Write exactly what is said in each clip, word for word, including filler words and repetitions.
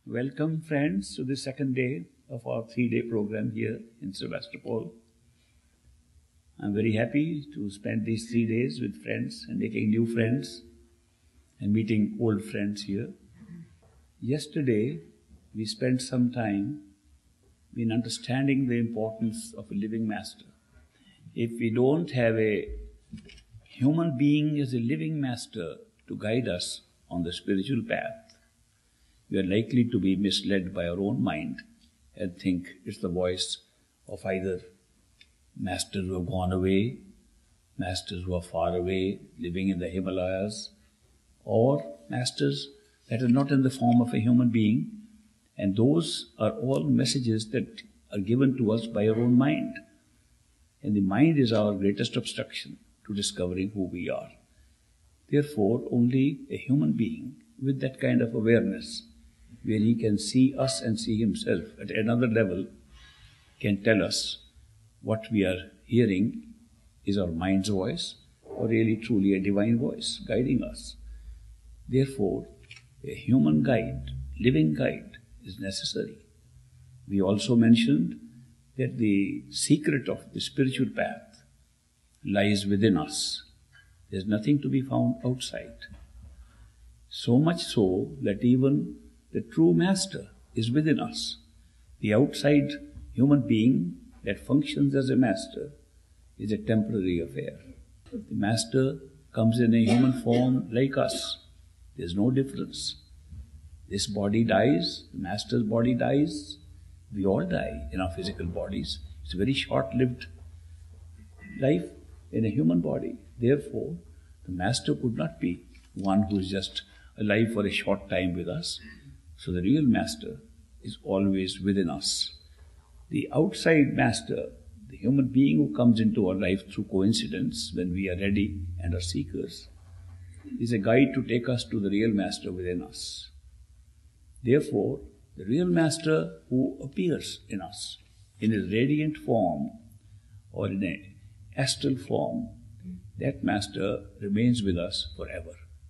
Welcome, friends, to the second day of our three-day program here in Sebastopol. I'm very happy to spend these three days with friends and making new friends and meeting old friends here. Yesterday, we spent some time in understanding the importance of a living master. If we don't have a human being as a living master to guide us on the spiritual path, we are likely to be misled by our own mind and think it's the voice of either masters who have gone away, masters who are far away, living in the Himalayas, or masters that are not in the form of a human being, and those are all messages that are given to us by our own mind. And the mind is our greatest obstruction to discovering who we are. Therefore, only a human being with that kind of awareness, where he can see us and see himself at another level, can tell us what we are hearing is our mind's voice or really truly a divine voice guiding us. Therefore, a human guide, living guide, is necessary. We also mentioned that the secret of the spiritual path lies within us. There's nothing to be found outside. So much so that even the true master is within us. The outside human being that functions as a master is a temporary affair. The master comes in a human form like us. There's no difference. This body dies, the master's body dies, we all die in our physical bodies. It's a very short-lived life in a human body. Therefore, the master could not be one who is just alive for a short time with us. So the real master is always within us. The outside master, the human being who comes into our life through coincidence when we are ready and are seekers, is a guide to take us to the real master within us. Therefore, the real master who appears in us in his radiant form or in an astral form, that master remains with us forever.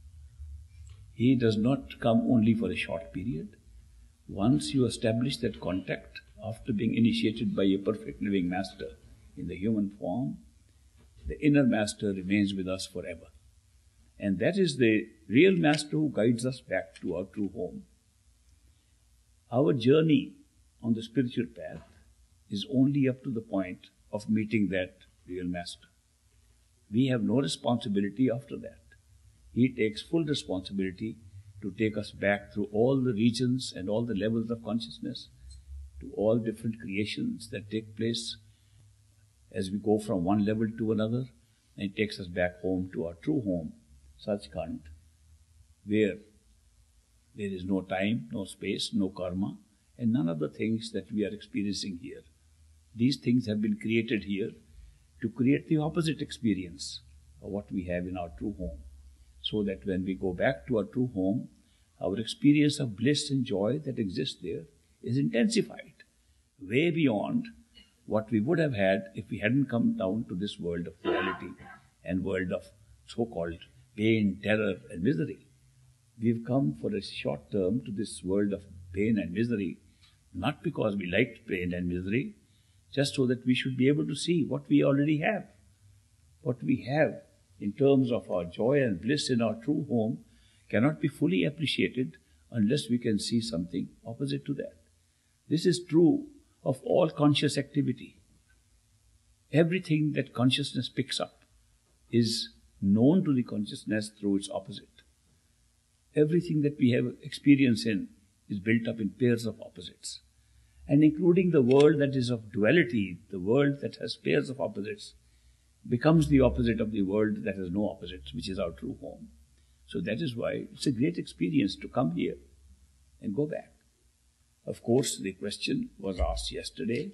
He does not come only for a short period. Once you establish that contact, after being initiated by a perfect living master in the human form, the inner master remains with us forever. And that is the real master who guides us back to our true home. Our journey on the spiritual path is only up to the point of meeting that real master. We have no responsibility after that. He takes full responsibility to take us back through all the regions and all the levels of consciousness, to all different creations that take place as we go from one level to another, and it takes us back home to our true home, Sachkhand, where there is no time, no space, no karma, and none of the things that we are experiencing here. These things have been created here to create the opposite experience of what we have in our true home, so that when we go back to our true home, our experience of bliss and joy that exists there is intensified, way beyond what we would have had if we hadn't come down to this world of reality and world of so-called pain, terror and misery. We've come for a short term to this world of pain and misery, not because we liked pain and misery, just so that we should be able to see what we already have. What we have in terms of our joy and bliss in our true home cannot be fully appreciated unless we can see something opposite to that. This is true of all conscious activity. Everything that consciousness picks up is known to the consciousness through its opposite. Everything that we have experience in is built up in pairs of opposites. And including the world that is of duality, the world that has pairs of opposites, becomes the opposite of the world that has no opposites, which is our true home. So that is why it's a great experience to come here and go back. Of course, the question was asked yesterday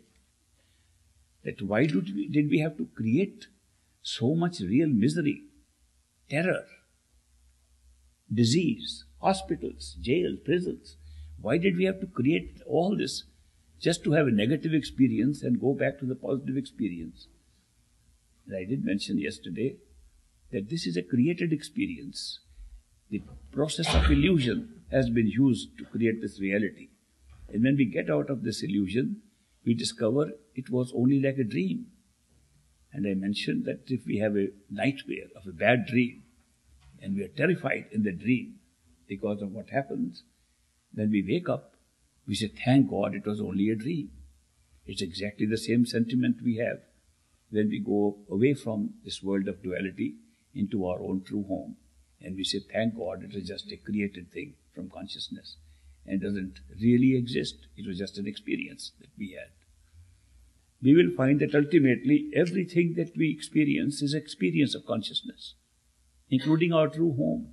that why did we, did we have to create so much real misery, terror, disease, hospitals, jails, prisons? Why did we have to create all this just to have a negative experience and go back to the positive experience? And I did mention yesterday that this is a created experience. The process of illusion has been used to create this reality. And when we get out of this illusion, we discover it was only like a dream. And I mentioned that if we have a nightmare of a bad dream, and we are terrified in the dream because of what happens, when we wake up, we say, thank God it was only a dream. It's exactly the same sentiment we have when we go away from this world of duality into our own true home. And we say, thank God it is just a created thing from consciousness and doesn't really exist. It was just an experience that we had. We will find that ultimately everything that we experience is experience of consciousness, including our true home.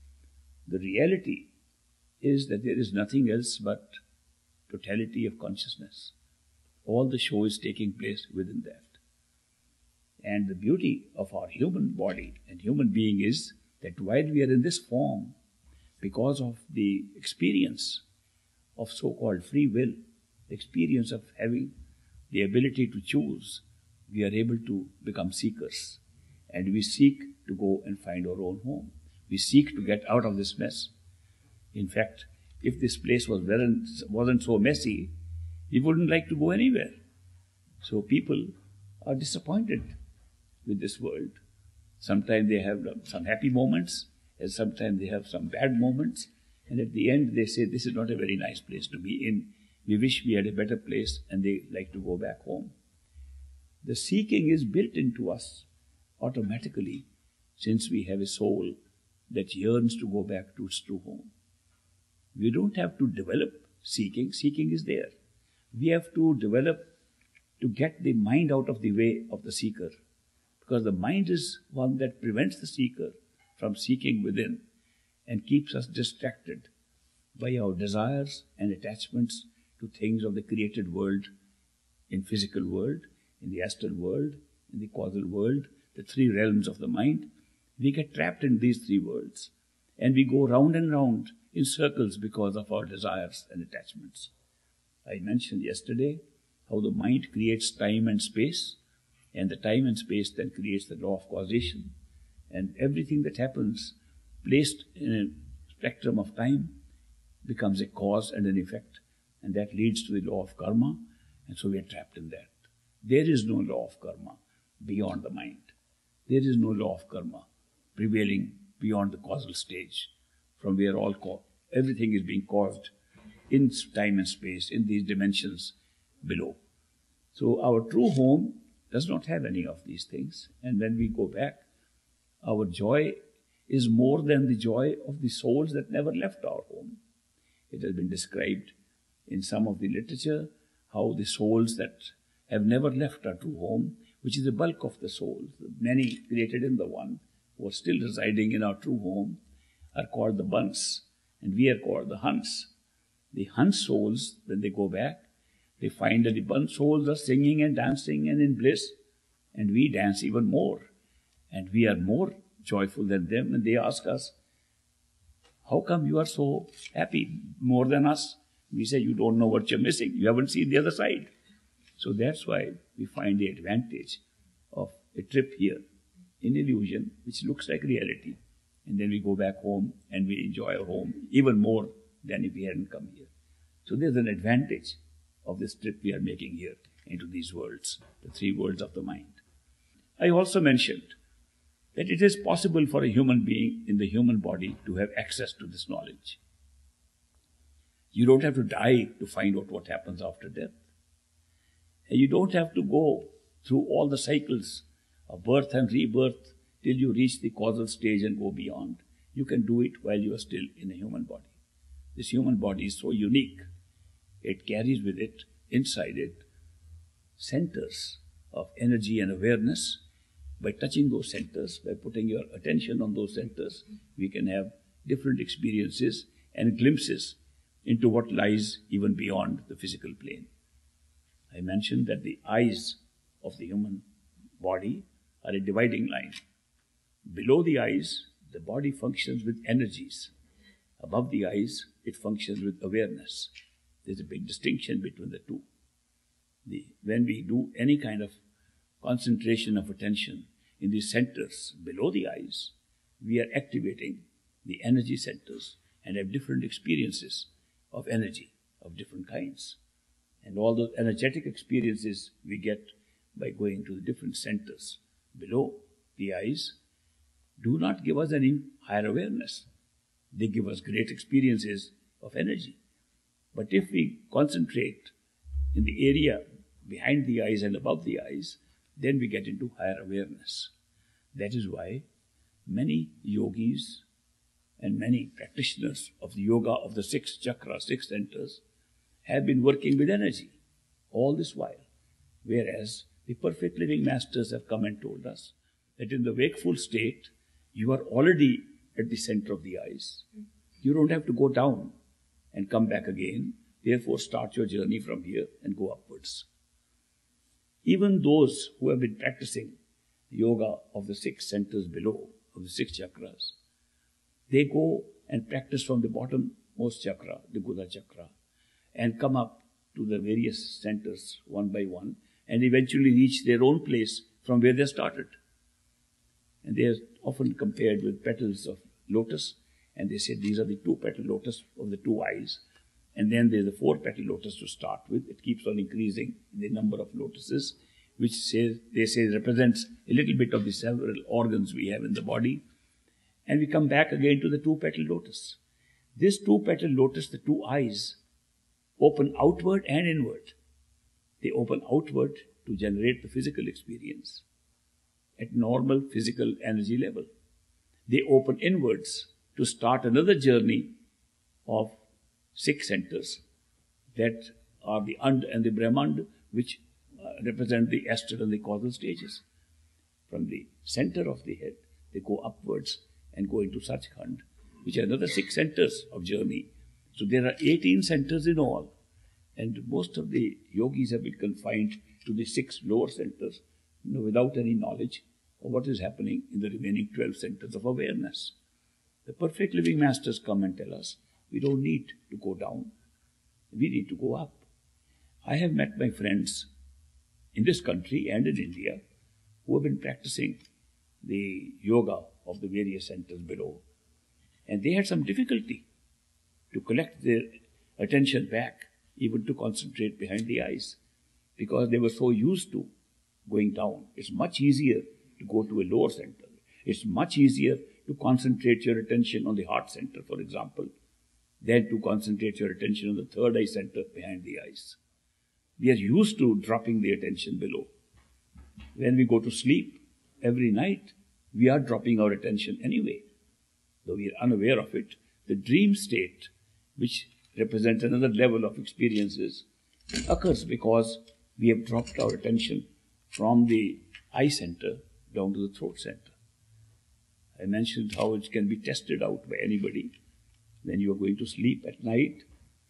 The reality is that there is nothing else but totality of consciousness. All the show is taking place within that. And the beauty of our human body and human being is that while we are in this form, because of the experience of so-called free will, the experience of having the ability to choose, we are able to become seekers. And we seek to go and find our own home. We seek to get out of this mess. In fact, if this place was weren't, wasn't so messy, we wouldn't like to go anywhere. So people are disappointed with this world. Sometimes they have some happy moments, and sometimes they have some bad moments, and at the end they say, this is not a very nice place to be in. We wish we had a better place, and they like to go back home. The seeking is built into us automatically, since we have a soul that yearns to go back to its true home. We don't have to develop seeking. Seeking is there. We have to develop to get the mind out of the way of the seeker, because the mind is one that prevents the seeker from seeking within and keeps us distracted by our desires and attachments to things of the created world, in physical world, in the astral world, in the causal world, the three realms of the mind. We get trapped in these three worlds, and we go round and round in circles because of our desires and attachments. I mentioned yesterday how the mind creates time and space, and the time and space then creates the law of causation. And everything that happens placed in a spectrum of time becomes a cause and an effect, and that leads to the law of karma, and so we are trapped in that. There is no law of karma beyond the mind. There is no law of karma prevailing beyond the causal stage, from where all co- everything is being caused in time and space, in these dimensions below. So our true home does not have any of these things, and when we go back, our joy is more than the joy of the souls that never left our home. It has been described in some of the literature how the souls that have never left our true home, which is the bulk of the souls, the many created in the one who are still residing in our true home, are called the bunts, and we are called the hunts. The hunt souls, when they go back, they find that the bunt souls are singing and dancing and in bliss, and we dance even more, and we are more joyful than them, and they ask us, how come you are so happy more than us? We say, you don't know what you're missing. You haven't seen the other side. So that's why we find the advantage of a trip here in illusion, which looks like reality. And then we go back home and we enjoy our home even more than if we hadn't come here. So there's an advantage of this trip we are making here into these worlds, the three worlds of the mind. I also mentioned that it is possible for a human being in the human body to have access to this knowledge. You don't have to die to find out what happens after death. And you don't have to go through all the cycles of birth and rebirth till you reach the causal stage and go beyond. You can do it while you are still in a human body. This human body is so unique. It carries with it, inside it, centers of energy and awareness. By touching those centers, by putting your attention on those centers, we can have different experiences and glimpses into what lies even beyond the physical plane. I mentioned that the eyes of the human body are a dividing line. Below the eyes, the body functions with energies. Above the eyes, it functions with awareness. There's a big distinction between the two. The, when we do any kind of concentration of attention in the centers below the eyes, we are activating the energy centers and have different experiences of energy, of different kinds. And all the energetic experiences we get by going to the different centers below the eyes do not give us any higher awareness. They give us great experiences of energy. But if we concentrate in the area behind the eyes and above the eyes, then we get into higher awareness. That is why many yogis and many practitioners of the yoga of the six chakras, six centers, have been working with energy all this while. Whereas the perfect living masters have come and told us that in the wakeful state, you are already at the center of the eyes. You don't have to go down and come back again. Therefore, start your journey from here and go upwards. Even those who have been practicing yoga of the six centers below, of the six chakras, they go and practice from the bottommost chakra, the Guda chakra, and come up to the various centers one by one, and eventually reach their own place from where they started. And they are often compared with petals of lotus, and they say these are the two petal lotus of the two eyes. And then there's the four petal lotus to start with. It keeps on increasing in the number of lotuses, which says, they say represents a little bit of the several organs we have in the body. And we come back again to the two petal lotus. This two petal lotus, the two eyes, open outward and inward. They open outward to generate the physical experience at normal physical energy level. They open inwards to start another journey of six centers that are the And and the Brahmand, which uh, represent the astral and the causal stages. From the center of the head, they go upwards and go into Sachkhand, which are another six centers of journey. So there are eighteen centers in all. And most of the yogis have been confined to the six lower centers, you know, without any knowledge of what is happening in the remaining twelve centers of awareness. The perfect living masters come and tell us, we don't need to go down. We need to go up. I have met my friends in this country and in India who have been practicing the yoga of the various centers below. And they had some difficulty to collect their attention back, even to concentrate behind the eyes, because they were so used to going down. It's much easier to go to a lower center. It's much easier to concentrate your attention on the heart center, for example, than to concentrate your attention on the third eye center behind the eyes. We are used to dropping the attention below. When we go to sleep every night, we are dropping our attention anyway. Though we are unaware of it, the dream state, which represents another level of experiences, occurs because we have dropped our attention from the eye center down to the throat center. I mentioned how it can be tested out by anybody. When you are going to sleep at night,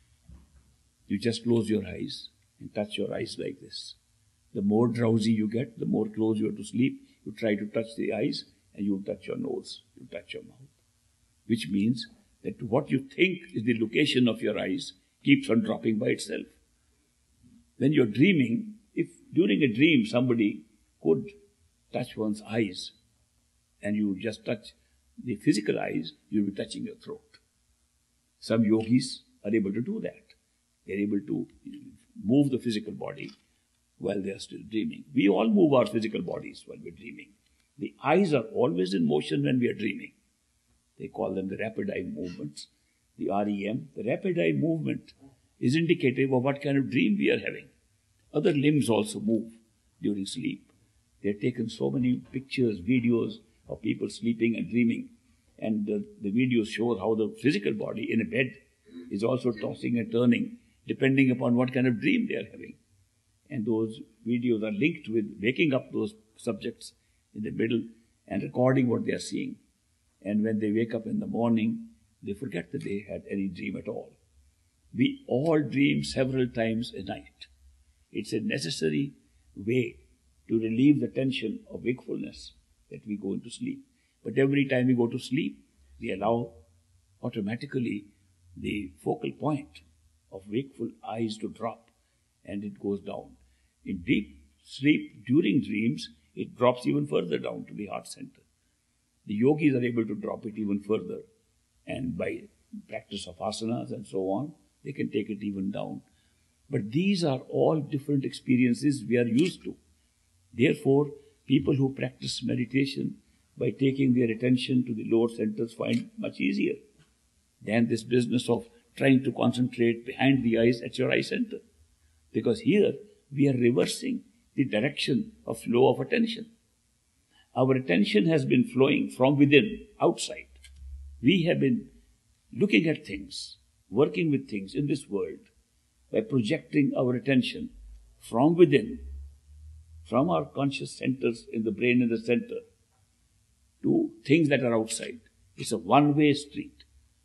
you just close your eyes and touch your eyes like this. The more drowsy you get, the more close you are to sleep. You try to touch the eyes and you touch your nose, you touch your mouth. Which means that what you think is the location of your eyes keeps on dropping by itself. When you're dreaming, if during a dream somebody could touch one's eyes and you just touch the physical eyes, you'll be touching your throat. Some yogis are able to do that. They're able to move the physical body while they are still dreaming. We all move our physical bodies while we're dreaming. The eyes are always in motion when we are dreaming. They call them the rapid eye movements, the R E M. The rapid eye movement is indicative of what kind of dream we are having. Other limbs also move during sleep. They have taken so many pictures, videos of people sleeping and dreaming. And the, the videos show how the physical body in a bed is also tossing and turning depending upon what kind of dream they are having. And those videos are linked with waking up those subjects in the middle and recording what they are seeing. And when they wake up in the morning, they forget that they had any dream at all. We all dream several times a night. It's a necessary way to relieve the tension of wakefulness that we go into sleep. But every time we go to sleep, we allow automatically the focal point of wakeful eyes to drop, and it goes down. In deep sleep, during dreams, it drops even further down to the heart center. The yogis are able to drop it even further, and by practice of asanas and so on, They can take it even down. But these are all different experiences we are used to. Therefore, people who practice meditation by taking their attention to the lower centers find much easier than this business of trying to concentrate behind the eyes at your eye center. Because here we are reversing the direction of flow of attention. Our attention has been flowing from within, outside. We have been looking at things, working with things in this world by projecting our attention from within, from our conscious centers in the brain in the center, to things that are outside. It's a one-way street.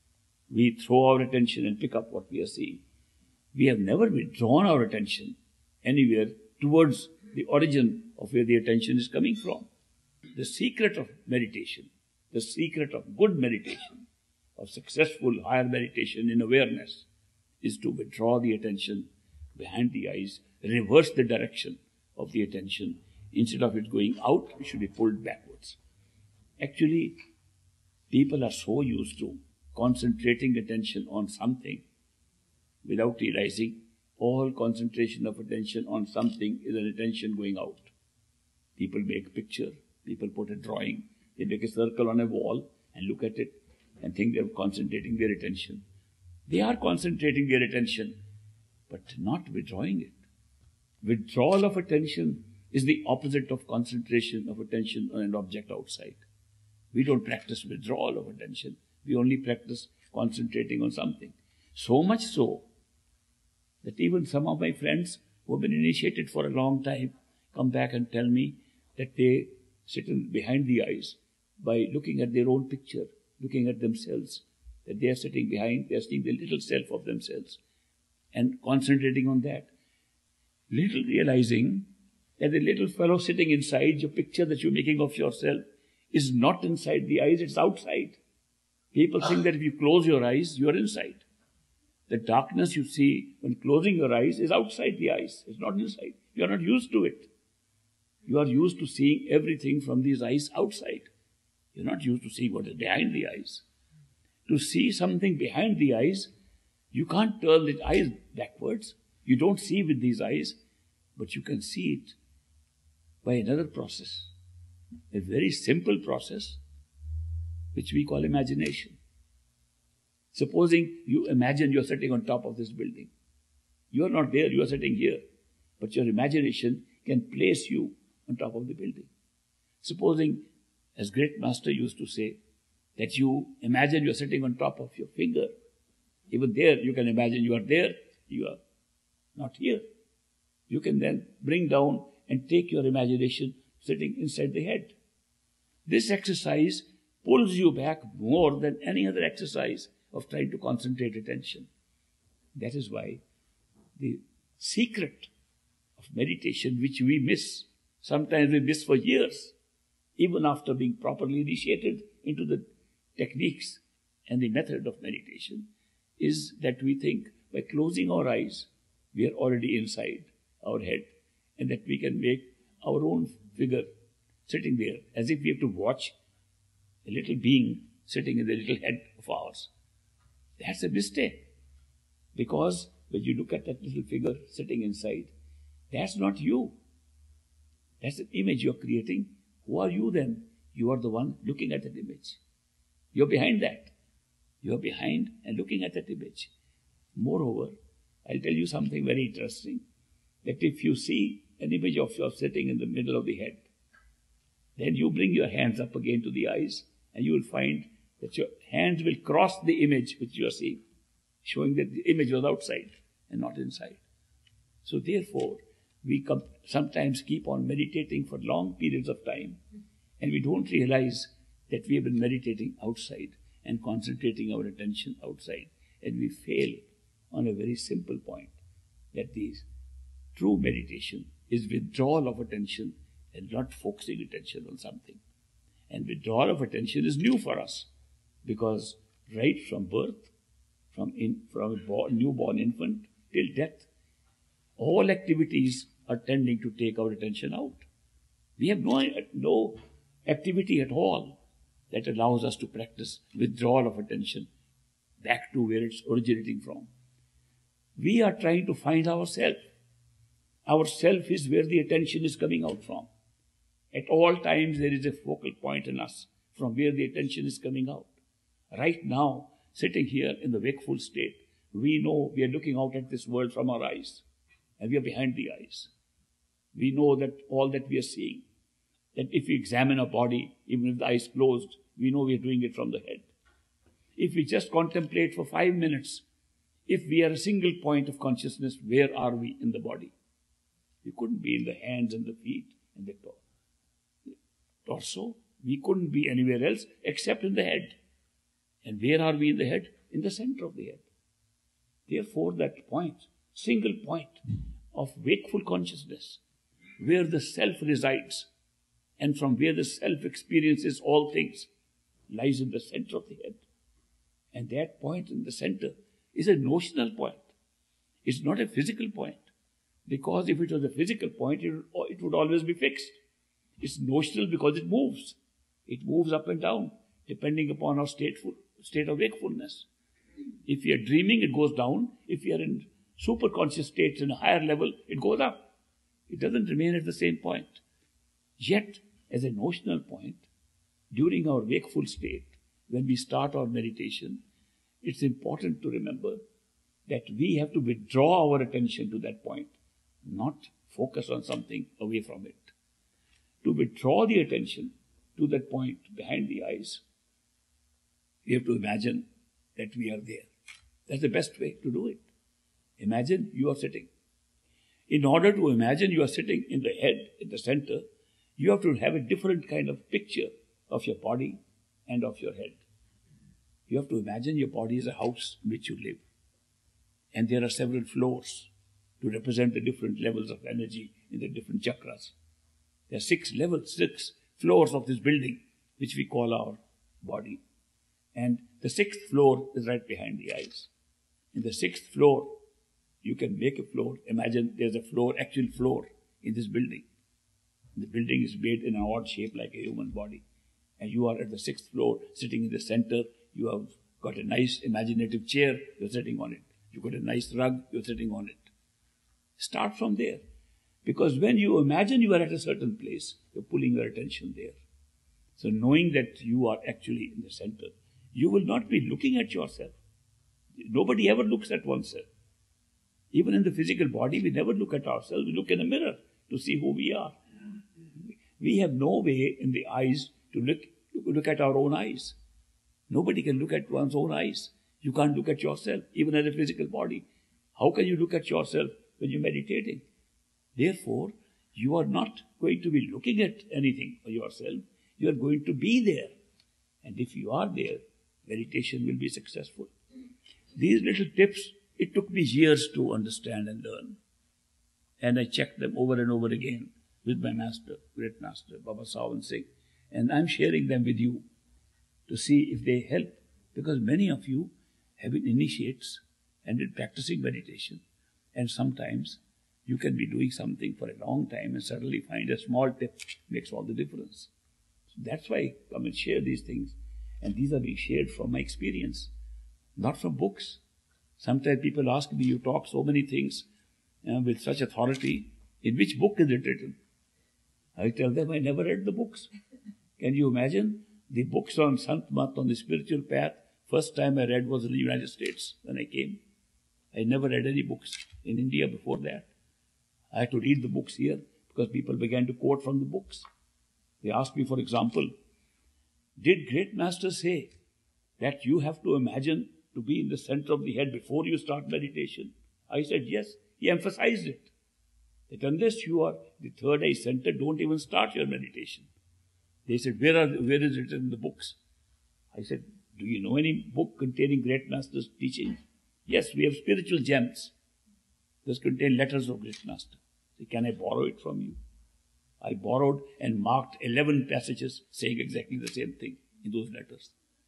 We throw our attention and pick up what we are seeing. We have never withdrawn our attention anywhere towards the origin of where the attention is coming from. The secret of meditation, the secret of good meditation, of successful higher meditation in awareness, is to withdraw the attention behind the eyes, reverse the direction of the attention. Instead of it going out, it should be pulled backwards. Actually, people are so used to concentrating attention on something without realizing all concentration of attention on something is an attention going out. People make a picture, people put a drawing, they make a circle on a wall and look at it and think they're concentrating their attention. They are concentrating their attention, but not withdrawing it. Withdrawal of attention is the opposite of concentration of attention on an object outside. We don't practice withdrawal of attention. We only practice concentrating on something. So much so that even some of my friends who have been initiated for a long time come back and tell me that they sit in behind the eyes by looking at their own picture, looking at themselves, that they are sitting behind, they are seeing the little self of themselves and concentrating on that. Little realizing that the little fellow sitting inside your picture that you're making of yourself is not inside the eyes, it's outside. People think that if you close your eyes, you are inside. The darkness you see when closing your eyes is outside the eyes. It's not inside. You are not used to it. You are used to seeing everything from these eyes outside. You're not used to seeing what is behind the eyes. To see something behind the eyes, you can't turn the eyes backwards. You don't see with these eyes, but you can see it by another process. A very simple process, which we call imagination. Supposing you imagine you're sitting on top of this building. You are not there, you are sitting here. But your imagination can place you on top of the building. Supposing, as great master used to say, that you imagine you're sitting on top of your finger. Even there, you can imagine you are there, you are not here. You can then bring down and take your imagination sitting inside the head. This exercise pulls you back more than any other exercise of trying to concentrate attention. That is why the secret of meditation, which we miss, sometimes we miss for years, even after being properly initiated into the techniques and the method of meditation, is that we think by closing our eyes, we are already inside our head, and that we can make our own figure sitting there, as if we have to watch a little being sitting in the little head of ours. That's a mistake, because when you look at that little figure sitting inside, that's not you. That's an image you're creating. Who are you then? You are the one looking at that image. You're behind that. You're behind and looking at that image. Moreover, I'll tell you something very interesting, that if you see an image of yourself sitting in the middle of the head, then you bring your hands up again to the eyes, and you will find that your hands will cross the image which you are seeing, showing that the image was outside and not inside. So therefore, we come, sometimes keep on meditating for long periods of time, and we don't realize that we have been meditating outside and concentrating our attention outside, and we fail on a very simple point, that the true meditation is withdrawal of attention and not focusing attention on something. And withdrawal of attention is new for us, because right from birth, from, in, from a born, newborn infant till death, all activities are tending to take our attention out. We have no, no activity at all that allows us to practice withdrawal of attention back to where it's originating from. We are trying to find ourself. Our self is where the attention is coming out from. At all times there is a focal point in us from where the attention is coming out. Right now, sitting here in the wakeful state, we know we are looking out at this world from our eyes, and we are behind the eyes. We know that all that we are seeing, that if we examine our body, even with the eyes closed, we know we are doing it from the head. If we just contemplate for five minutes, if we are a single point of consciousness, where are we in the body? We couldn't be in the hands and the feet and the torso. We couldn't be anywhere else except in the head. And where are we in the head? In the center of the head. Therefore, that point, single point of wakeful consciousness, where the self resides, and from where the self experiences all things, lies in the center of the head. And that point in the center is a notional point. It's not a physical point. Because if it was a physical point, it would, it would always be fixed. It's notional because it moves. It moves up and down, depending upon our stateful, state of wakefulness. If we are dreaming, it goes down. If we are in superconscious states in a higher level, it goes up. It doesn't remain at the same point. Yet, as a notional point, during our wakeful state, when we start our meditation, it's important to remember that we have to withdraw our attention to that point, not focus on something away from it. To withdraw the attention to that point behind the eyes, we have to imagine that we are there. That's the best way to do it. Imagine you are sitting. In order to imagine you are sitting in the head, in the center, you have to have a different kind of picture of your body and of your head. You have to imagine your body is a house in which you live. And there are several floors to represent the different levels of energy in the different chakras. There are six levels, six floors of this building, which we call our body. And the sixth floor is right behind the eyes. In the sixth floor, you can make a floor. Imagine there's a floor, actual floor in this building. The building is made in an odd shape like a human body. And you are at the sixth floor, sitting in the center. You have got a nice imaginative chair, you're sitting on it. You've got a nice rug, you're sitting on it. Start from there. Because when you imagine you are at a certain place, you're pulling your attention there. So knowing that you are actually in the center, you will not be looking at yourself. Nobody ever looks at oneself. Even in the physical body, we never look at ourselves. We look in a mirror to see who we are. We have no way in the eyes to look, to look at our own eyes. Nobody can look at one's own eyes. You can't look at yourself, even as a physical body. How can you look at yourself when you're meditating? Therefore, you are not going to be looking at anything for yourself. You are going to be there. And if you are there, meditation will be successful. These little tips, it took me years to understand and learn. And I checked them over and over again with my master, great master, Baba Sawan Singh. And I'm sharing them with you to see if they help. Because many of you have been initiates and been practicing meditation. And sometimes you can be doing something for a long time and suddenly find a small tip makes all the difference. So that's why I come and share these things. And these are being shared from my experience, not from books. Sometimes people ask me, you talk so many things uh, with such authority. In which book is it written? I tell them I never read the books. Can you imagine? The books on Sant Mat, on the spiritual path, first time I read was in the United States when I came. I never read any books in India before that. I had to read the books here because people began to quote from the books. They asked me, for example, did great master say that you have to imagine to be in the center of the head before you start meditation? I said, yes. He emphasized it. That unless you are the third eye center, don't even start your meditation. They said, where, are, where is it in the books? I said, do you know any book containing great master's teaching? Yes, we have spiritual gems. Those contain letters of great master. So can I borrow it from you? I borrowed and marked eleven passages saying exactly the same thing in those letters.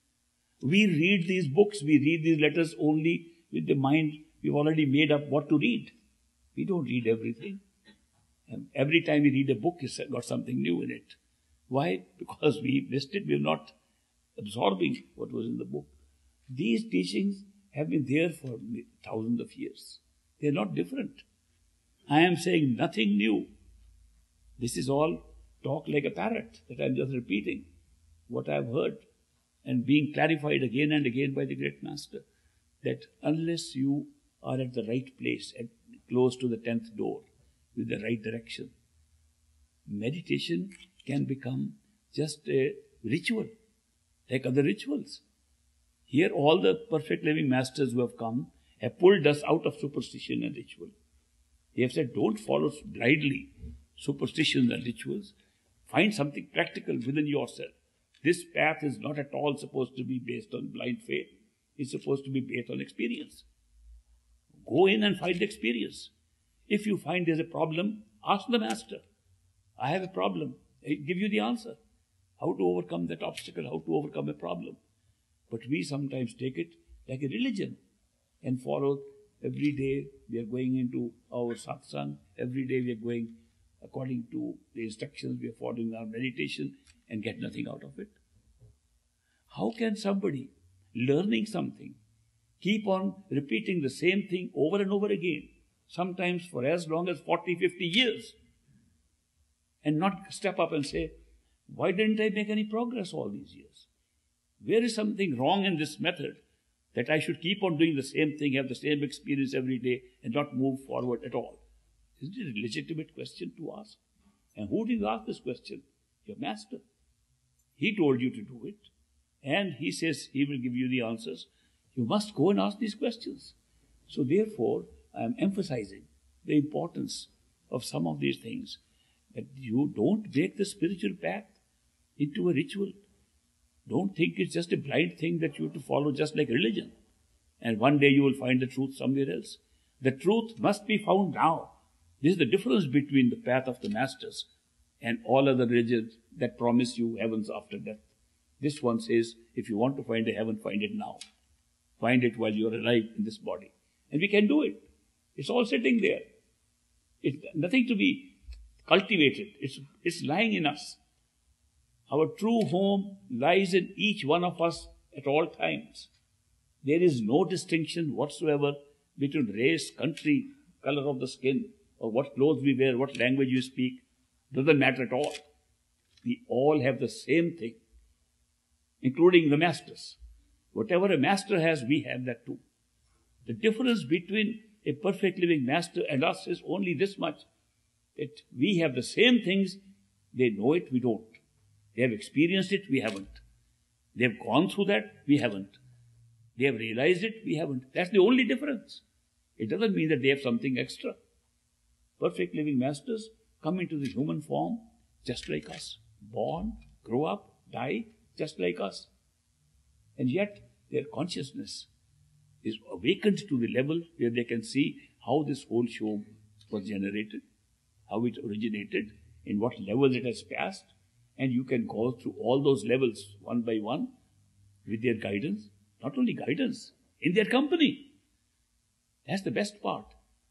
We read these books, we read these letters only with the mind we've already made up what to read. We don't read everything. And every time we read a book, it's got something new in it. Why? Because we missed it, we're not absorbing what was in the book. These teachings have been there for thousands of years. They are not different. I am saying nothing new. This is all talk like a parrot that I am just repeating what I have heard and being clarified again and again by the great master, that unless you are at the right place, at, close to the tenth door, with the right direction, meditation can become just a ritual, like other rituals. Here all the perfect living masters who have come have pulled us out of superstition and ritual. They have said, don't follow blindly superstitions and rituals. Find something practical within yourself. This path is not at all supposed to be based on blind faith. It's supposed to be based on experience. Go in and find experience. If you find there's a problem, ask the master. I have a problem. I give you the answer. How to overcome that obstacle, how to overcome a problem. But we sometimes take it like a religion and follow every day we are going into our satsang, every day we are going according to the instructions, we are following our meditation and get nothing out of it. How can somebody learning something keep on repeating the same thing over and over again, sometimes for as long as forty, fifty years, and not step up and say, why didn't I make any progress all these years? Where is something wrong in this method that I should keep on doing the same thing, have the same experience every day and not move forward at all? Isn't it a legitimate question to ask? And who did you ask this question? Your master. He told you to do it. And he says he will give you the answers. You must go and ask these questions. So therefore, I am emphasizing the importance of some of these things. That you don't make the spiritual path into a ritual. Don't think it's just a blind thing that you have to follow just like religion. And one day you will find the truth somewhere else. The truth must be found now. This is the difference between the path of the masters and all other religions that promise you heavens after death. This one says, if you want to find a heaven, find it now. Find it while you are alive in this body. And we can do it. It's all sitting there. It's nothing to be cultivated. It's, it's lying in us. Our true home lies in each one of us at all times. There is no distinction whatsoever between race, country, color of the skin, or what clothes we wear, what language we speak. Doesn't matter at all. We all have the same thing, including the masters. Whatever a master has, we have that too. The difference between a perfect living master and us is only this much, that we have the same things. They know it, we don't. They have experienced it, we haven't. They have gone through that, we haven't. They have realized it, we haven't. That's the only difference. It doesn't mean that they have something extra. Perfect living masters come into the human form just like us. Born, grow up, die just like us. And yet their consciousness is awakened to the level where they can see how this whole show was generated, how it originated, in what levels it has passed. And you can go through all those levels one by one with their guidance. Not only guidance, in their company. That's the best part.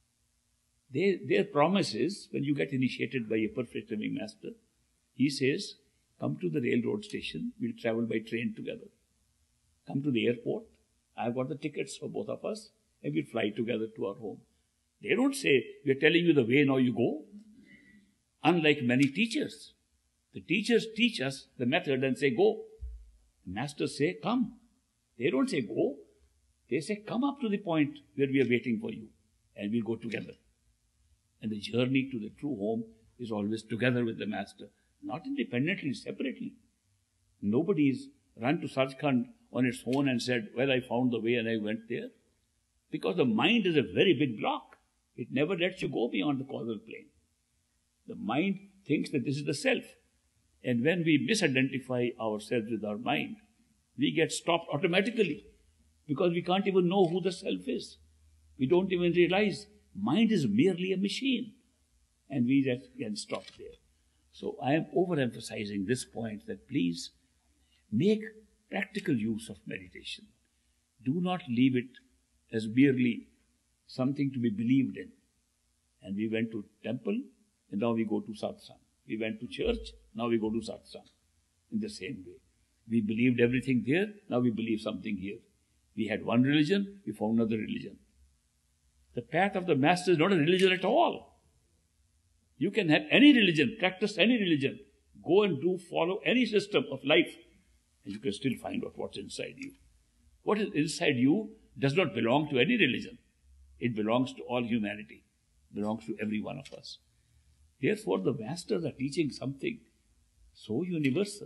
They, their promise is, when you get initiated by a perfect living master, he says, come to the railroad station, we'll travel by train together. Come to the airport, I've got the tickets for both of us, and we'll fly together to our home. They don't say, we're telling you the way, now you go. Unlike many teachers. The teachers teach us the method and say, go. The masters say, come. They don't say, go. They say, come up to the point where we are waiting for you, and we'll go together. And the journey to the true home is always together with the master, not independently, separately. Nobody's run to Sachkhand on its own and said, well, I found the way and I went there. Because the mind is a very big block. It never lets you go beyond the causal plane. The mind thinks that this is the self. And when we misidentify ourselves with our mind, we get stopped automatically because we can't even know who the self is. We don't even realize mind is merely a machine. And we just get stopped there. So I am overemphasizing this point that please make practical use of meditation. Do not leave it as merely something to be believed in. And we went to temple and now we go to satsang. We went to church, now we go to satsang. In the same way. We believed everything there, now we believe something here. We had one religion, we found another religion. The path of the master is not a religion at all. You can have any religion, practice any religion, go and do, follow any system of life, and you can still find out what's inside you. What is inside you does not belong to any religion. It belongs to all humanity. It belongs to every one of us. Therefore, the masters are teaching something so universal,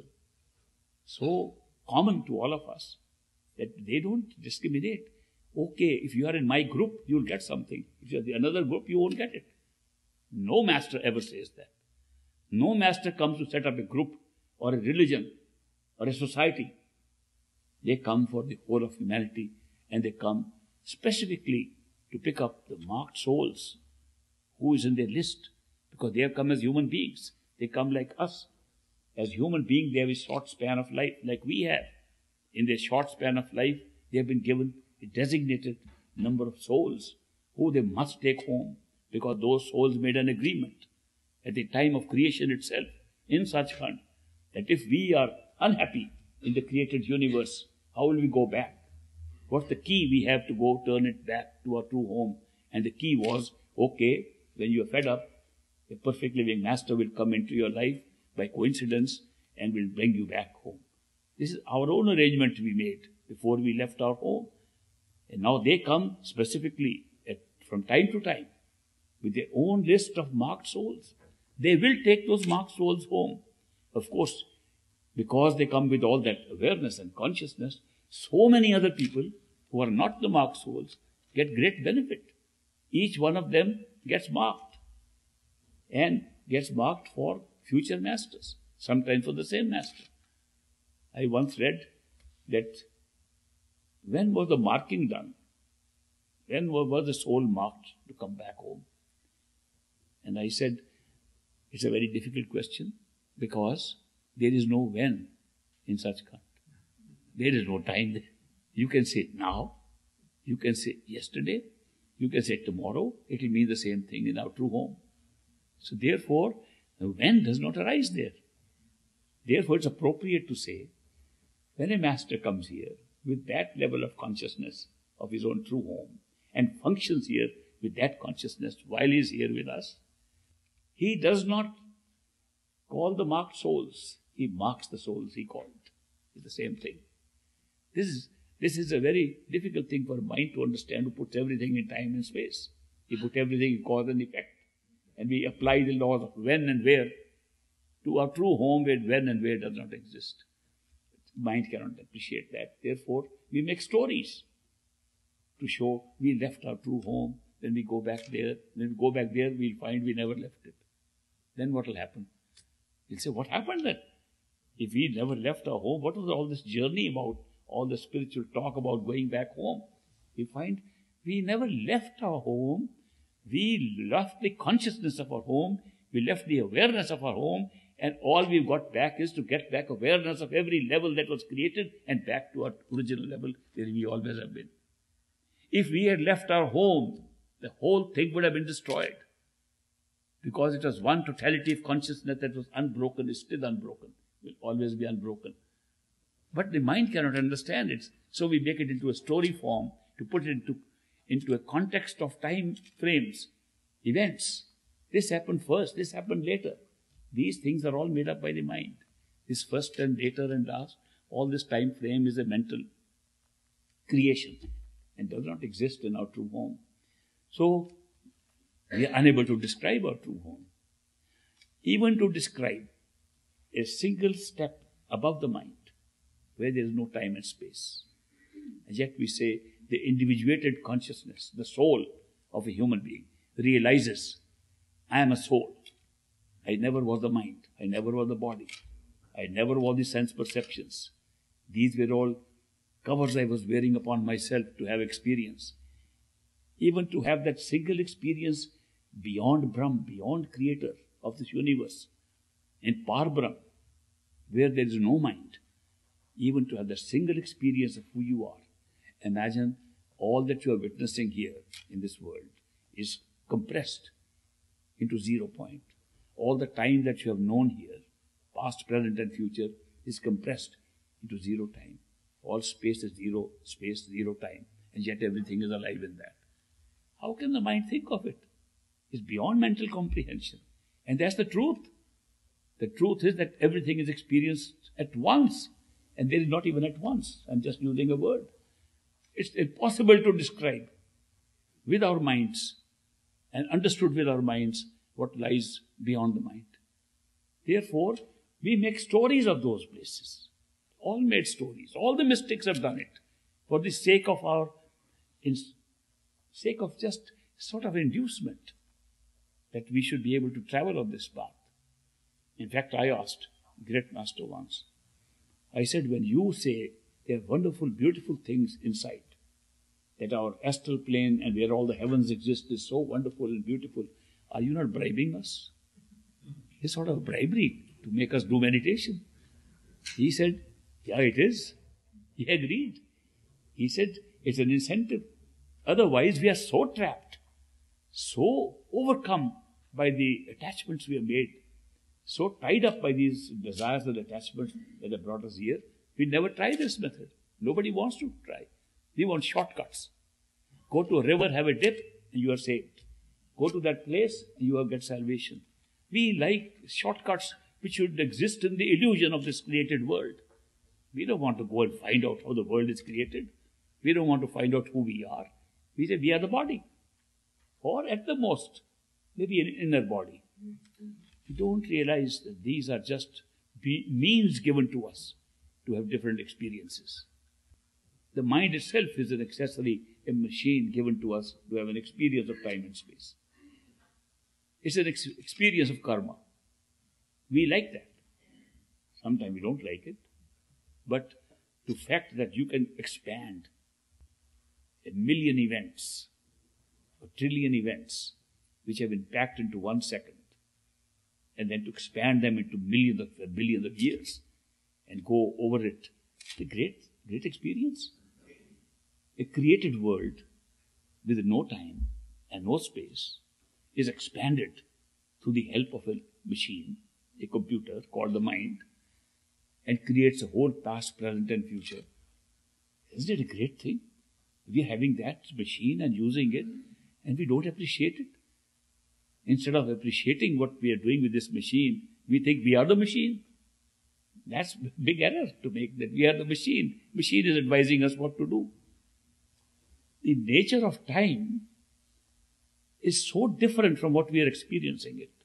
so common to all of us, that they don't discriminate. Okay, if you are in my group, you'll get something. If you're in another group, you won't get it. No master ever says that. No master comes to set up a group or a religion or a society. They come for the whole of humanity, and they come specifically to pick up the marked souls who is in their list, because they have come as human beings. They come like us. As human beings, they have a short span of life like we have. In their short span of life, they have been given a designated number of souls who they must take home, because those souls made an agreement at the time of creation itself in such fun that if we are unhappy in the created universe, how will we go back? What's the key? We have to go turn it back to our true home. And the key was, okay, when you are fed up, a perfect living master will come into your life by coincidence and will bring you back home. This is our own arrangement we made before we left our home. And now they come specifically at, from time to time with their own list of marked souls. They will take those marked souls home. Of course, because they come with all that awareness and consciousness, so many other people who are not the marked souls get great benefit. Each one of them gets marked and gets marked for future masters, sometimes for the same master. I once read that when was the marking done? When was the soul marked to come back home? And I said, it's a very difficult question, because there is no when in such kind. There is no time there. You can say now, you can say yesterday, you can say tomorrow. It will mean the same thing in our true home. So therefore, the when does not arise there. Therefore, it's appropriate to say, when a master comes here with that level of consciousness of his own true home and functions here with that consciousness while he is here with us, he does not call the marked souls. He marks the souls he called. It's the same thing. This is, this is a very difficult thing for a mind to understand, who puts everything in time and space. He put everything in cause and effect. And we apply the laws of when and where to our true home, where when and where does not exist. Mind cannot appreciate that. Therefore, we make stories to show we left our true home. Then we go back there. When we go back there, we'll find we never left it. Then what will happen? We'll say, what happened then? If we never left our home, what was all this journey about? All the spiritual talk about going back home? We find we never left our home. We left the consciousness of our home. We left the awareness of our home. And all we've got back is to get back awareness of every level that was created and back to our original level where we always have been. If we had left our home, the whole thing would have been destroyed. Because it was one totality of consciousness that was unbroken, is still unbroken, will always be unbroken. But the mind cannot understand it. So we make it into a story form to put it into, into a context of time frames, events. This happened first, this happened later. These things are all made up by the mind. This first and later and last, all this time frame is a mental creation and does not exist in our true home. So, we are unable to describe our true home. Even to describe a single step above the mind, where there is no time and space. And yet we say the individuated consciousness, the soul of a human being, realizes, I am a soul. I never was the mind. I never was the body. I never was the sense perceptions. These were all covers I was wearing upon myself to have experience. Even to have that single experience beyond Brahm, beyond Creator of this universe, in Par Brahm, where there is no mind, even to have that single experience of who you are. Imagine all that you are witnessing here in this world is compressed into zero point. All the time that you have known here, past, present and future, is compressed into zero time. All space is zero, space, zero time, and yet everything is alive in that. How can the mind think of it? It's beyond mental comprehension. And that's the truth. The truth is that everything is experienced at once. And there is not even at once. I'm just using a word. It's impossible to describe with our minds and understood with our minds what lies beyond the mind. Therefore, we make stories of those places. All made stories. All the mystics have done it for the sake of our, in sake of just sort of inducement that we should be able to travel on this path. In fact, I asked great master once, I said, when you say there are wonderful, beautiful things inside, that our astral plane and where all the heavens exist is so wonderful and beautiful, are you not bribing us? It's sort of bribery to make us do meditation. He said, yeah, it is. He agreed. He said, it's an incentive. Otherwise, we are so trapped, so overcome by the attachments we have made, so tied up by these desires and attachments that have brought us here, we never try this method. Nobody wants to try. We want shortcuts. Go to a river, have a dip, and you are saved. Go to that place, and you will get salvation. We like shortcuts which should exist in the illusion of this created world. We don't want to go and find out how the world is created. We don't want to find out who we are. We say we are the body. Or at the most, maybe an inner body. We don't realize that these are just means given to us to have different experiences. The mind itself is an accessory, a machine given to us to have an experience of time and space. It's an ex- experience of karma. We like that. Sometimes we don't like it. But the fact that you can expand a million events, a trillion events, which have been packed into one second, and then to expand them into millions of billions of years and go over it, it's a great, great experience. A created world with no time and no space is expanded through the help of a machine, a computer called the mind, and creates a whole past, present, and future. Isn't it a great thing? We are having that machine and using it, and we don't appreciate it. Instead of appreciating what we are doing with this machine, we think we are the machine. That's a big error to make, that we are the machine. Machine is advising us what to do. The nature of time is so different from what we are experiencing it.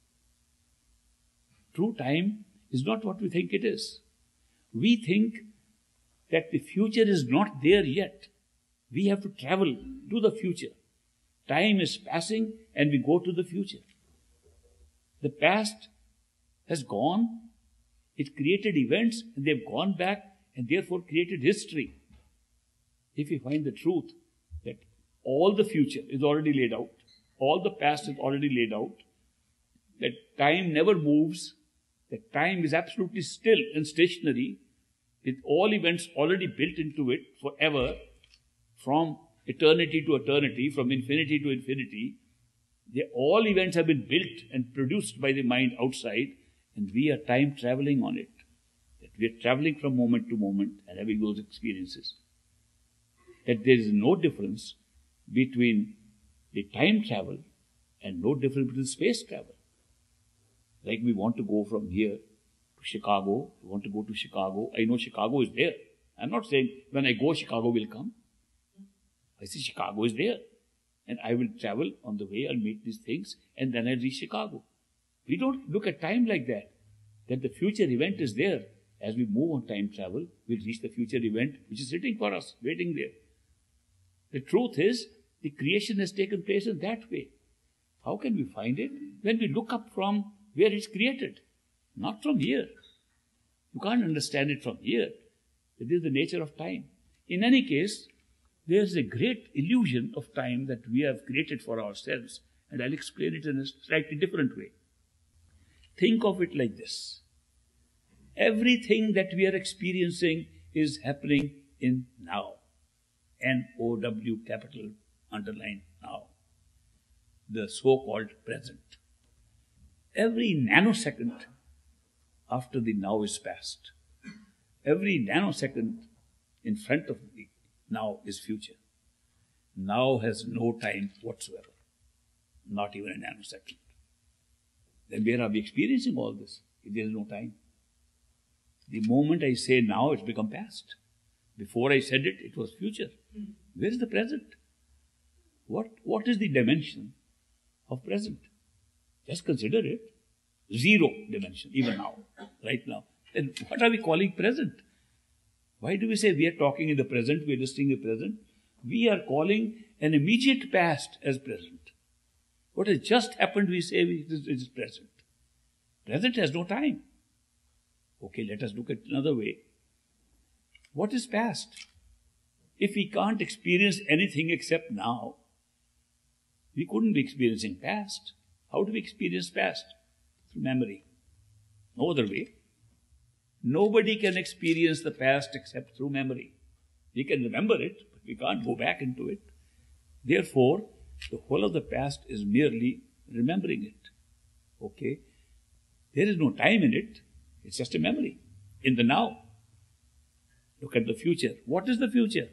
True time is not what we think it is. We think that the future is not there yet. We have to travel to the future. Time is passing and we go to the future. The past has gone. It created events and they've gone back and therefore created history. If we find the truth that all the future is already laid out, all the past is already laid out, that time never moves, that time is absolutely still and stationary, with all events already built into it forever, from eternity to eternity, from infinity to infinity. They, all events have been built and produced by the mind outside, and we are time traveling on it. That we are traveling from moment to moment and having those experiences. That there is no difference between the time travel and no difference between space travel. Like we want to go from here to Chicago, we want to go to Chicago. I know Chicago is there. I'm not saying when I go, Chicago will come. I say Chicago is there. And I will travel on the way, I'll meet these things, and then I'll reach Chicago. We don't look at time like that. That the future event is there. As we move on time travel, we'll reach the future event, which is sitting for us, waiting there. The truth is, the creation has taken place in that way. How can we find it? When we look up from where it's created, not from here. You can't understand it from here. It is the nature of time. In any case, there's a great illusion of time that we have created for ourselves, and I'll explain it in a slightly different way. Think of it like this. Everything that we are experiencing is happening in now. N O W capital underline now. The so-called present. Every nanosecond after the now is past, every nanosecond in front of the now is future. Now has no time whatsoever. Not even a nanosecond. Then where are we experiencing all this if there is no time? The moment I say now, it's become past. Before I said it, it was future. Where is the present? What, what is the dimension of present? Just consider it. Zero dimension, even now, right now. Then what are we calling present? Why do we say we are talking in the present, we are listening in the present? We are calling an immediate past as present. What has just happened, we say it is, it is present. Present has no time. Okay, let us look at another way. What is past? If we can't experience anything except now, we couldn't be experiencing past. How do we experience past? Through memory. No other way. Nobody can experience the past except through memory. We can remember it, but we can't go back into it. Therefore, the whole of the past is merely remembering it. Okay? There is no time in it. It's just a memory in the now. Look at the future. What is the future?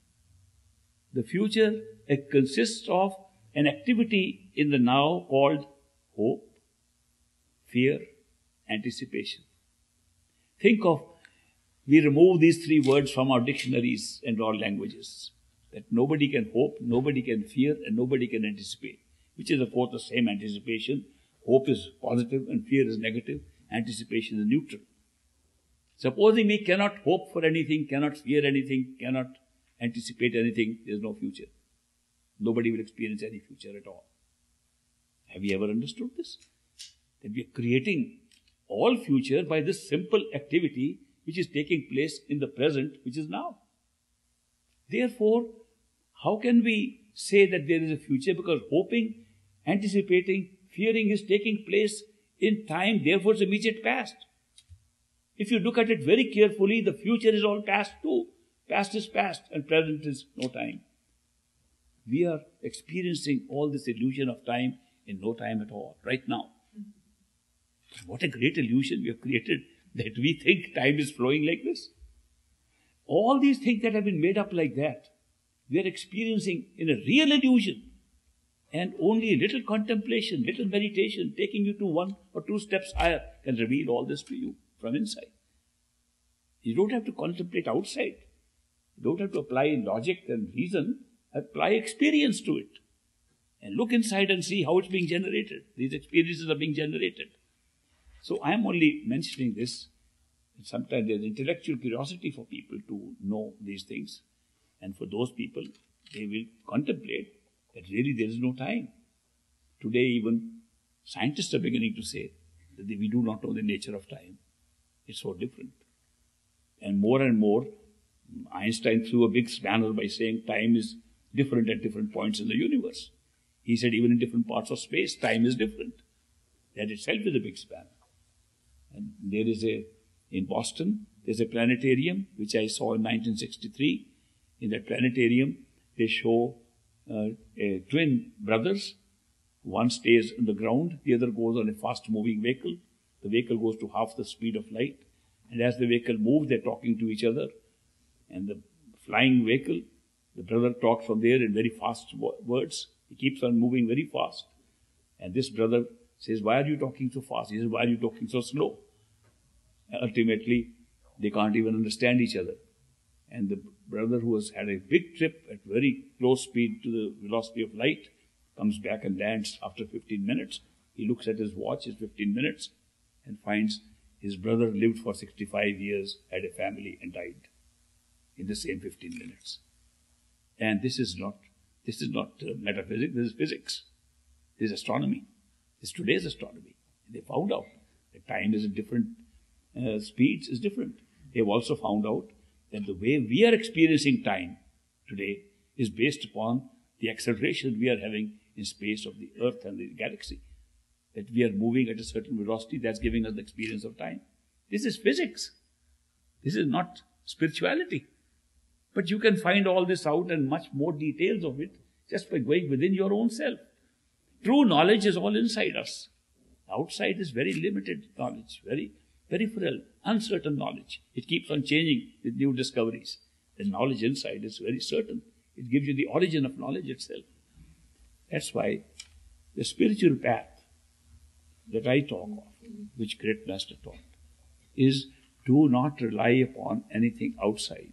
The future, it consists of an activity in the now called hope, fear, anticipation. Think of, we remove these three words from our dictionaries and our languages. That nobody can hope, nobody can fear, and nobody can anticipate. Which is, of course, the same anticipation. Hope is positive and fear is negative. Anticipation is neutral. Supposing we cannot hope for anything, cannot fear anything, cannot anticipate anything, there is no future. Nobody will experience any future at all. Have you ever understood this? That we are creating all future by this simple activity which is taking place in the present, which is now. Therefore, how can we say that there is a future? Because hoping, anticipating, fearing is taking place in time, therefore it's immediate past. If you look at it very carefully, the future is all past too. Past is past and present is no time. We are experiencing all this illusion of time in no time at all, right now. What a great illusion we have created that we think time is flowing like this. All these things that have been made up like that, we are experiencing in a real illusion. And only a little contemplation, little meditation, taking you to one or two steps higher can reveal all this to you from inside. You don't have to contemplate outside. You don't have to apply logic and reason. Apply experience to it. And look inside and see how it's being generated. These experiences are being generated. So I am only mentioning this. Sometimes there's intellectual curiosity for people to know these things. And for those people, they will contemplate that really there is no time. Today even scientists are beginning to say that we do not know the nature of time. It's so different. And more and more, Einstein threw a big spanner by saying time is different at different points in the universe. He said even in different parts of space, time is different. That itself is a big spanner. And there is a, in Boston, there's a planetarium, which I saw in nineteen sixty-three. In that planetarium, they show uh, a twin brothers. One stays on the ground, the other goes on a fast-moving vehicle. The vehicle goes to half the speed of light. And as the vehicle moves, they're talking to each other. And the flying vehicle, the brother talks from there in very fast words. He keeps on moving very fast. And this brother says, why are you talking so fast? He says, why are you talking so slow? And ultimately, they can't even understand each other. And the brother who has had a big trip at very close speed to the velocity of light comes back and lands after fifteen minutes. He looks at his watch, it's fifteen minutes, and finds his brother lived for sixty-five years, had a family, and died in the same fifteen minutes. And this is not, this is not uh, metaphysics, this is physics. This is astronomy. This is today's astronomy. They found out that time is in different uh, speeds, is different. They've also found out that the way we are experiencing time today is based upon the acceleration we are having in space of the Earth and the galaxy. That we are moving at a certain velocity, that's giving us the experience of time. This is physics. This is not spirituality. But you can find all this out and much more details of it just by going within your own self. True knowledge is all inside us. Outside is very limited knowledge, very peripheral, uncertain knowledge. It keeps on changing with new discoveries. The knowledge inside is very certain. It gives you the origin of knowledge itself. That's why The spiritual path that I talk of, which great master taught, is do not rely upon anything outside.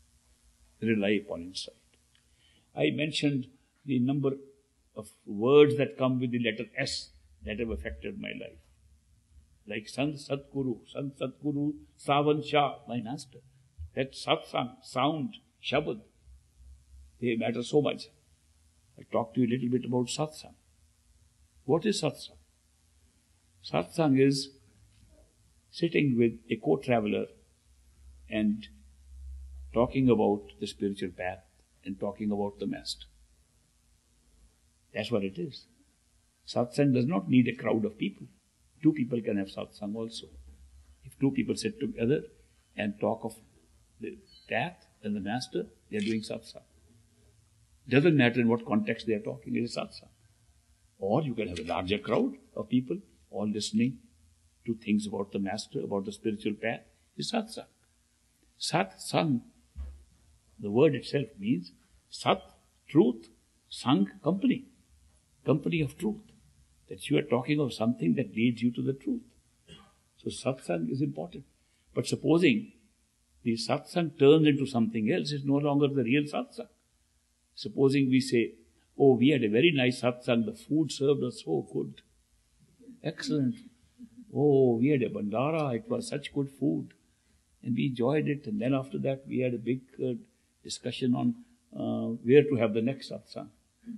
Rely upon inside. I mentioned the number of words that come with the letter S that have affected my life. Like Sant Satguru, Sant Satguru, Savan Shah, my master. That satsang, sound, shabad, they matter so much. I'll talk to you a little bit about satsang. What is satsang? Satsang is sitting with a co-traveler and talking about the spiritual path and talking about the master. That's what it is. Satsang does not need a crowd of people. Two people can have satsang also. If two people sit together and talk of the path and the master, they are doing satsang. Doesn't matter in what context they are talking, it is satsang. Or you can have a larger crowd of people all listening to things about the master, about the spiritual path, is satsang. Satsang, the word itself means sat, truth, sang, company. Company of truth. That you are talking of something that leads you to the truth. So satsang is important. But supposing the satsang turns into something else, it's no longer the real satsang. Supposing we say, oh, we had a very nice satsang, the food served was so good. Excellent. Oh, we had a bandara, it was such good food. And we enjoyed it. And then after that, we had a big uh, discussion on uh, where to have the next satsang.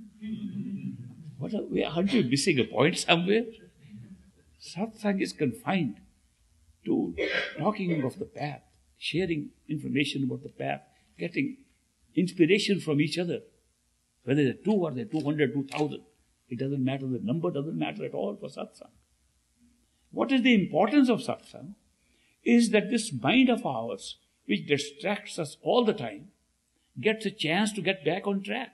What are, we, aren't we missing a point somewhere? Satsang is confined to talking of the path, sharing information about the path, getting inspiration from each other. Whether they're two or they're two hundred, two thousand, it doesn't matter. The number doesn't matter at all for satsang. What is the importance of satsang? Is that this mind of ours, which distracts us all the time, gets a chance to get back on track.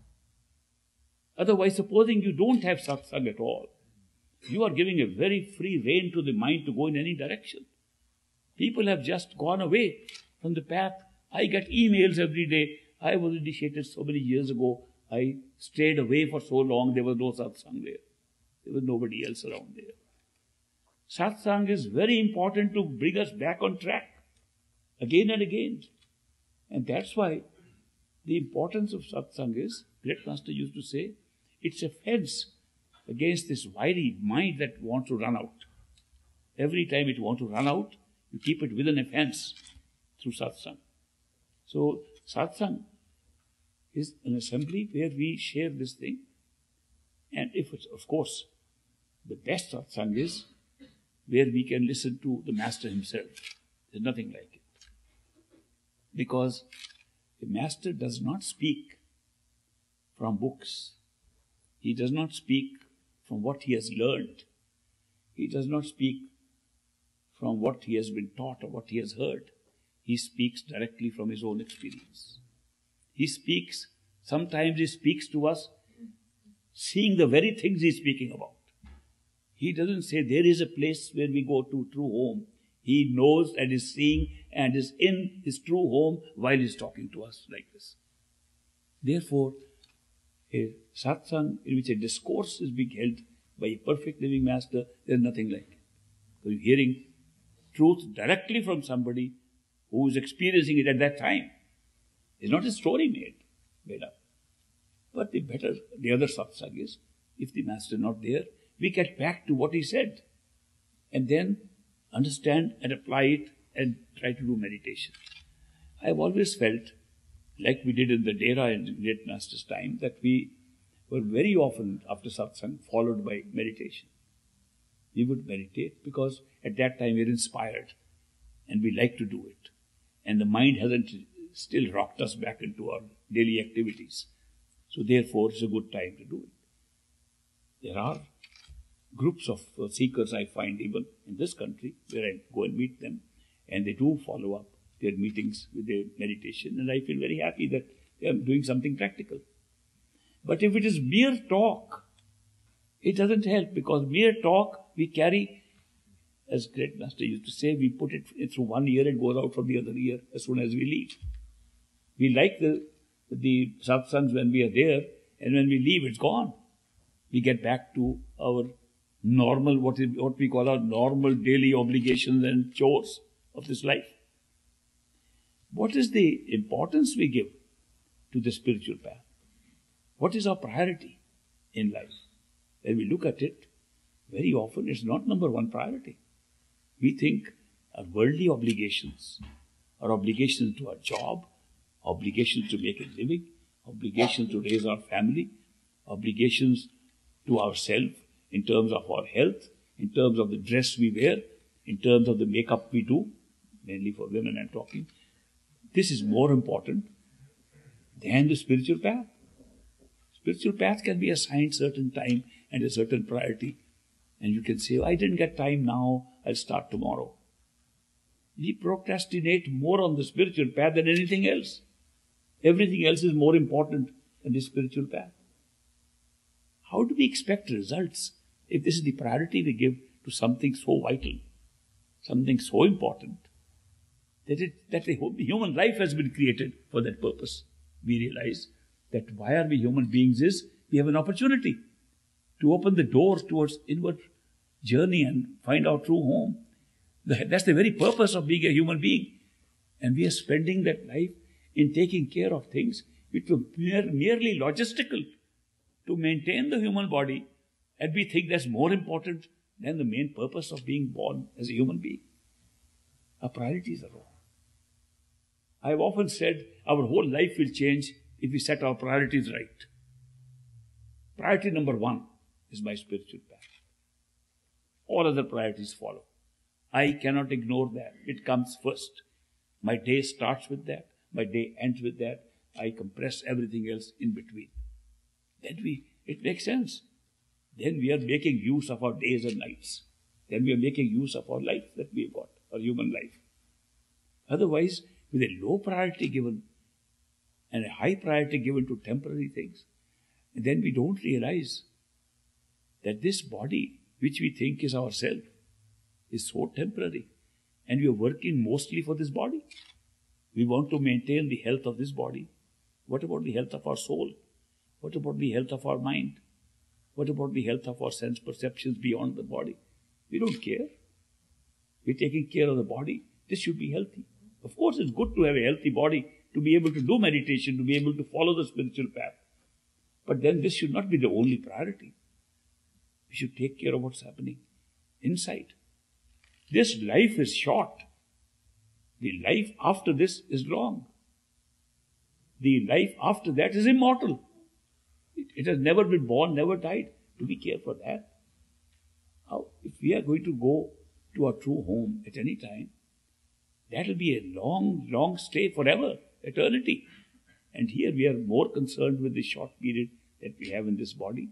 Otherwise, supposing you don't have satsang at all, you are giving a very free rein to the mind to go in any direction. People have just gone away from the path. I get emails every day. I was initiated so many years ago. I stayed away for so long, there was no satsang there. There was nobody else around there. Satsang is very important to bring us back on track again and again. And that's why the importance of satsang is, great master used to say, it's a fence against this wiry mind that wants to run out. Every time it wants to run out, you keep it within a fence through satsang. So satsang is an assembly where we share this thing. And if it's, of course, the best satsang is where we can listen to the master himself. There's nothing like it. Because the master does not speak from books. He does not speak from what he has learned. He does not speak from what he has been taught or what he has heard. He speaks directly from his own experience. He speaks, sometimes he speaks to us seeing the very things he's speaking about. He doesn't say there is a place where we go to true home. He knows and is seeing and is in his true home while he's talking to us like this. Therefore, a satsang in which a discourse is being held by a perfect living master, there is nothing like it. So you're hearing truth directly from somebody who is experiencing it at that time. It's not a story made, made up. But the better, the other satsang is, if the master is not there, we get back to what he said and then understand and apply it and try to do meditation. I've always felt, like we did in the Dera in the Great Master's time, that we were very often after satsang followed by meditation. We would meditate because at that time we are inspired and we like to do it. And the mind hasn't still rocked us back into our daily activities. So therefore it's a good time to do it. There are groups of uh, seekers I find even in this country where I go and meet them, and they do follow up their meetings with their meditation, and I feel very happy that they are doing something practical. But if it is mere talk, it doesn't help, because mere talk we carry, as Great Master used to say, we put it through one ear and goes out from the other ear as soon as we leave. We like the, the satsangs when we are there, and when we leave it's gone. we get back to our normal, what, is, what we call our normal daily obligations and chores of this life. What is the importance we give to the spiritual path? What is our priority in life? When we look at it, very often it's not number one priority. We think our worldly obligations, our obligations to our job, obligations to make a living, obligations to raise our family, obligations to ourselves in terms of our health, in terms of the dress we wear, in terms of the makeup we do, mainly for women I'm talking. This is more important than the spiritual path. Spiritual path can be assigned certain time and a certain priority. And you can say, I didn't get time now, I'll start tomorrow. We procrastinate more on the spiritual path than anything else. Everything else is more important than the spiritual path. How do we expect results if this is the priority we give to something so vital, something so important, that, it, that the human life has been created for that purpose? We realize that why are we human beings is we have an opportunity to open the doors towards inward journey and find our true home. That's the very purpose of being a human being. And we are spending that life in taking care of things which were mere, merely logistical to maintain the human body, and we think that's more important than the main purpose of being born as a human being. Our priorities are wrong. I've often said our whole life will change if we set our priorities right. Priority number one is my spiritual path. All other priorities follow. I cannot ignore that. It comes first. My day starts with that. My day ends with that. I compress everything else in between. Then we, it makes sense. Then we are making use of our days and nights. Then we are making use of our life that we have got, our human life. Otherwise, with a low priority given and a high priority given to temporary things, and then we don't realize that this body, which we think is ourself, is so temporary. And we are working mostly for this body. We want to maintain the health of this body. What about the health of our soul? What about the health of our mind? What about the health of our sense perceptions beyond the body? We don't care. We're taking care of the body. This should be healthy. Of course, it's good to have a healthy body, to be able to do meditation, to be able to follow the spiritual path. But then this should not be the only priority. We should take care of what's happening inside. This life is short. The life after this is long. The life after that is immortal. It, it has never been born, never died. Do we care for that? How, if we are going to go to our true home at any time, that will be a long, long stay forever, eternity. And here we are more concerned with the short period that we have in this body.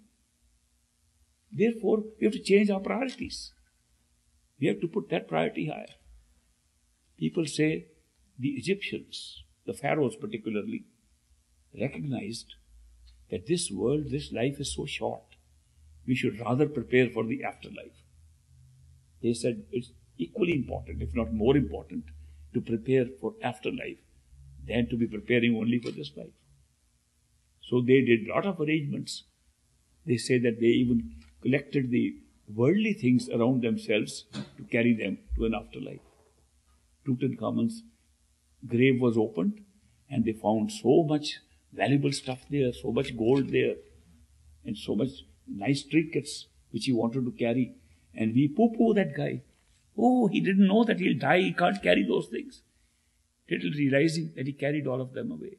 Therefore, we have to change our priorities. We have to put that priority higher. People say the Egyptians, the pharaohs particularly, recognized that this world, this life is so short. We should rather prepare for the afterlife. They said it's equally important, if not more important, to prepare for afterlife than to be preparing only for this life. So they did a lot of arrangements. They say that they even collected the worldly things around themselves to carry them to an afterlife. Tutankhamun's grave was opened and they found so much valuable stuff there, so much gold there, and so much nice trinkets which he wanted to carry. And we poo-poo that guy. Oh, he didn't know that he'll die, he can't carry those things. Little realizing that he carried all of them away.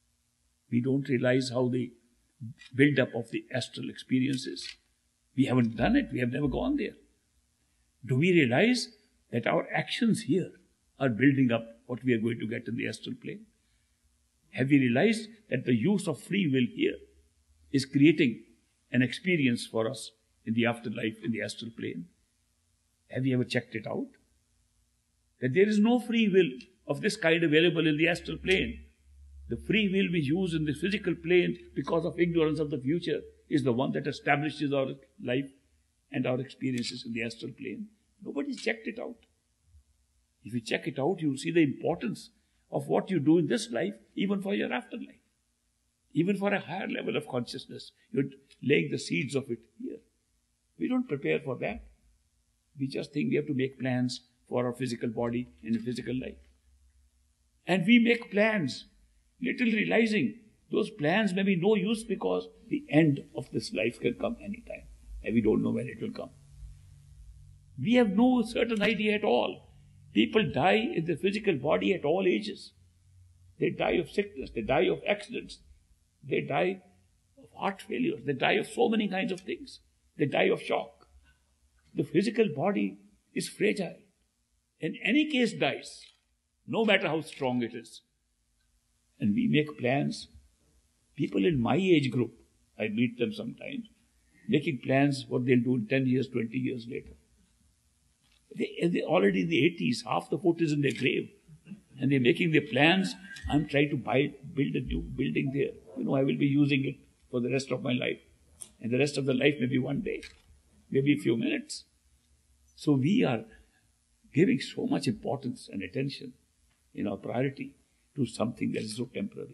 We don't realize how the build-up of the astral experiences. We haven't done it, we have never gone there. Do we realize that our actions here are building up what we are going to get in the astral plane? Have we realized that the use of free will here is creating an experience for us in the afterlife, in the astral plane? Have you ever checked it out? That there is no free will of this kind available in the astral plane. The free will we use in the physical plane because of ignorance of the future is the one that establishes our life and our experiences in the astral plane. Nobody's checked it out. If you check it out, you'll see the importance of what you do in this life, even for your afterlife. Even for a higher level of consciousness, you're laying the seeds of it here. We don't prepare for that. We just think we have to make plans for our physical body and physical life. And we make plans, little realizing those plans may be no use because the end of this life can come anytime. And we don't know when it will come. We have no certain idea at all. People die in the physical body at all ages. They die of sickness, they die of accidents, they die of heart failure, they die of so many kinds of things. They die of shock. The physical body is fragile. In any case dies, no matter how strong it is. And we make plans. People in my age group, I meet them sometimes, making plans what they'll do in ten years, twenty years later. They, they're already in the eighties, half the foot is in their grave. And they're making their plans. I'm trying to buy, build a new building there. You know, I will be using it for the rest of my life. And the rest of the life maybe one day, maybe a few minutes. So we are giving so much importance and attention in our priority to something that is so temporary.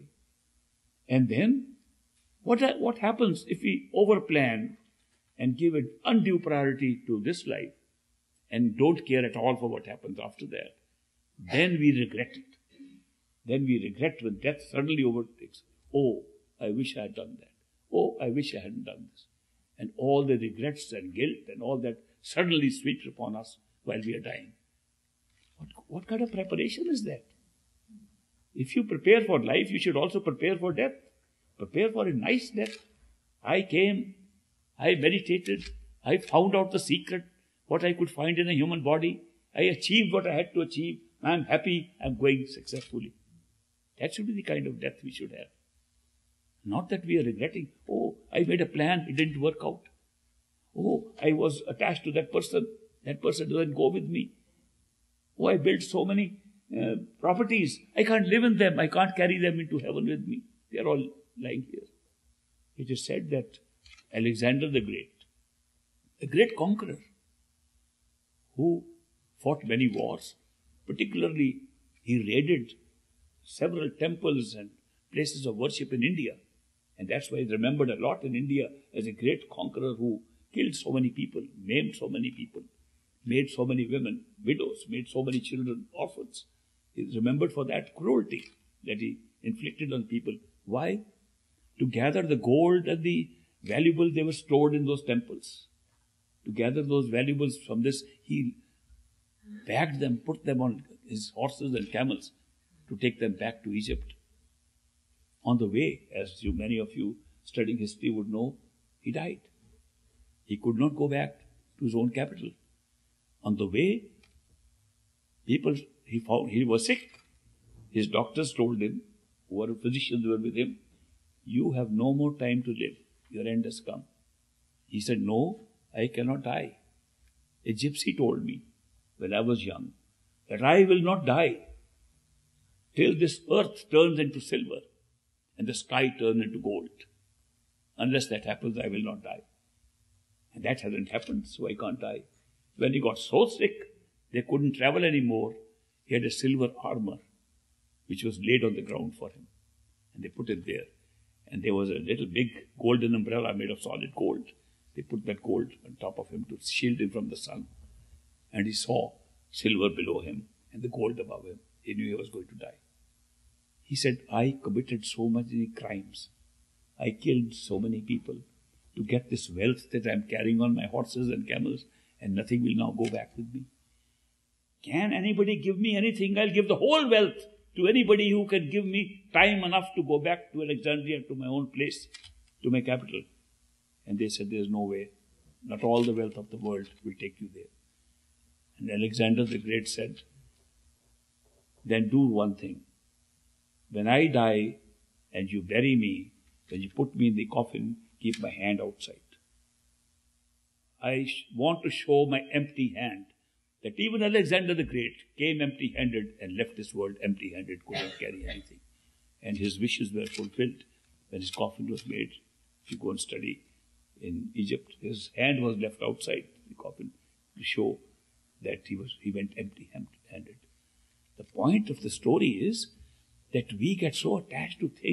And then, what, what happens if we overplan and give an undue priority to this life and don't care at all for what happens after that? Then we regret it. Then we regret when death suddenly overtakes. Oh, I wish I had done that. Oh, I wish I hadn't done this. And all the regrets and guilt and all that suddenly sweeps upon us while we are dying. What, what kind of preparation is that? If you prepare for life, you should also prepare for death. Prepare for a nice death. I came, I meditated, I found out the secret, what I could find in a human body. I achieved what I had to achieve. I'm happy, I'm going successfully. That should be the kind of death we should have. Not that we are regretting, oh, I made a plan, it didn't work out. Oh, I was attached to that person, that person doesn't go with me. Oh, I built so many uh, properties, I can't live in them, I can't carry them into heaven with me. They are all lying here. It is said that Alexander the Great, a great conqueror, who fought many wars, particularly he raided several temples and places of worship in India. And that's why he's remembered a lot in India as a great conqueror who killed so many people, maimed so many people, made so many women widows, made so many children orphans. He's remembered for that cruelty that he inflicted on people. Why? To gather the gold and the valuables they were stored in those temples. To gather those valuables from this, he bagged them, put them on his horses and camels to take them back to Egypt. On the way, as you, many of you studying history would know, he died. He could not go back to his own capital. On the way, people, he found he was sick. His doctors told him, who were physicians who were with him, you have no more time to live. Your end has come. He said, no, I cannot die. A gypsy told me when I was young that I will not die till this earth turns into silver and the sky turns into gold. Unless that happens, I will not die. And that hasn't happened, so I can't die. When he got so sick, they couldn't travel anymore. He had a silver armor, which was laid on the ground for him. And they put it there. And there was a little big golden umbrella made of solid gold. They put that gold on top of him to shield him from the sun. And he saw silver below him and the gold above him. He knew he was going to die. He said, I committed so many crimes. I killed so many people to get this wealth that I'm carrying on my horses and camels, and nothing will now go back with me. Can anybody give me anything? I'll give the whole wealth to anybody who can give me time enough to go back to Alexandria, to my own place, to my capital. And they said, there's no way. Not all the wealth of the world will take you there. And Alexander the Great said, then do one thing. When I die and you bury me, when you put me in the coffin, keep my hand outside. I sh- want to show my empty hand, that even Alexander the Great came empty-handed and left this world empty-handed, couldn't carry anything. And his wishes were fulfilled when his coffin was made. If you go and study in Egypt, his hand was left outside the coffin to show that he was he went empty-handed. The point of the story is that we get so attached to things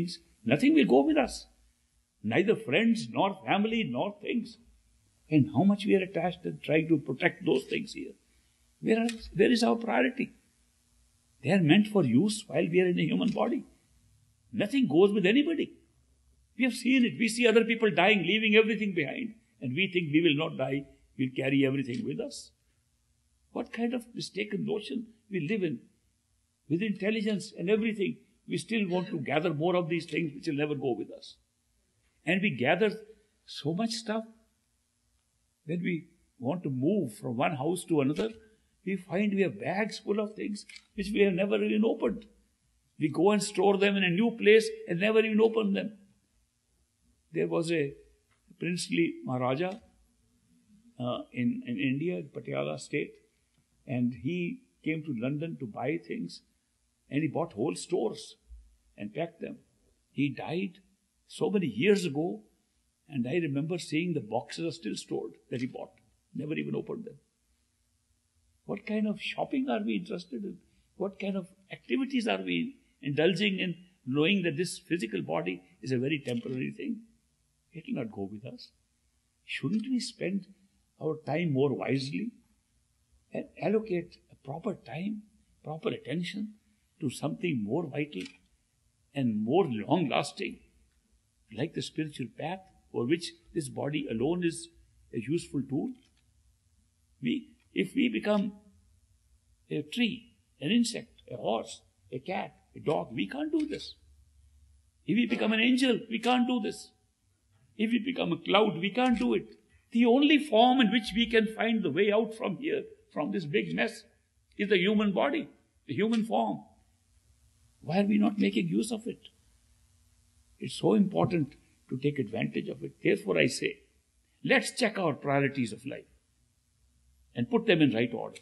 Nothing will go with us. Neither friends, nor family, nor things. And how much we are attached and trying to protect those things here. Where, are, where is our priority? They are meant for use while we are in a human body. Nothing goes with anybody. We have seen it. We see other people dying, leaving everything behind. And we think we will not die. We'll carry everything with us. What kind of mistaken notion we live in? With intelligence and everything, we still want to gather more of these things which will never go with us. And we gather so much stuff. When we want to move from one house to another, we find we have bags full of things which we have never even opened. We go and store them in a new place and never even open them. There was a princely Maharaja uh, in, in India, in Patiala state, and he came to London to buy things, and he bought whole stores and packed them. He died so many years ago, and I remember seeing the boxes are still stored that he bought, never even opened them. What kind of shopping are we interested in? What kind of activities are we indulging in, knowing that this physical body is a very temporary thing? It will not go with us. Shouldn't we spend our time more wisely and allocate a proper time, proper attention to something more vital and more long-lasting, like the spiritual path, for which this body alone is a useful tool? We, if we become a tree, an insect, a horse, a cat, a dog, we can't do this. If we become an angel, we can't do this. If we become a cloud, we can't do it. The only form in which we can find the way out from here, from this big mess, is the human body, the human form. Why are we not making use of it? It's so important to take advantage of it. Therefore I say, let's check our priorities of life and put them in right order.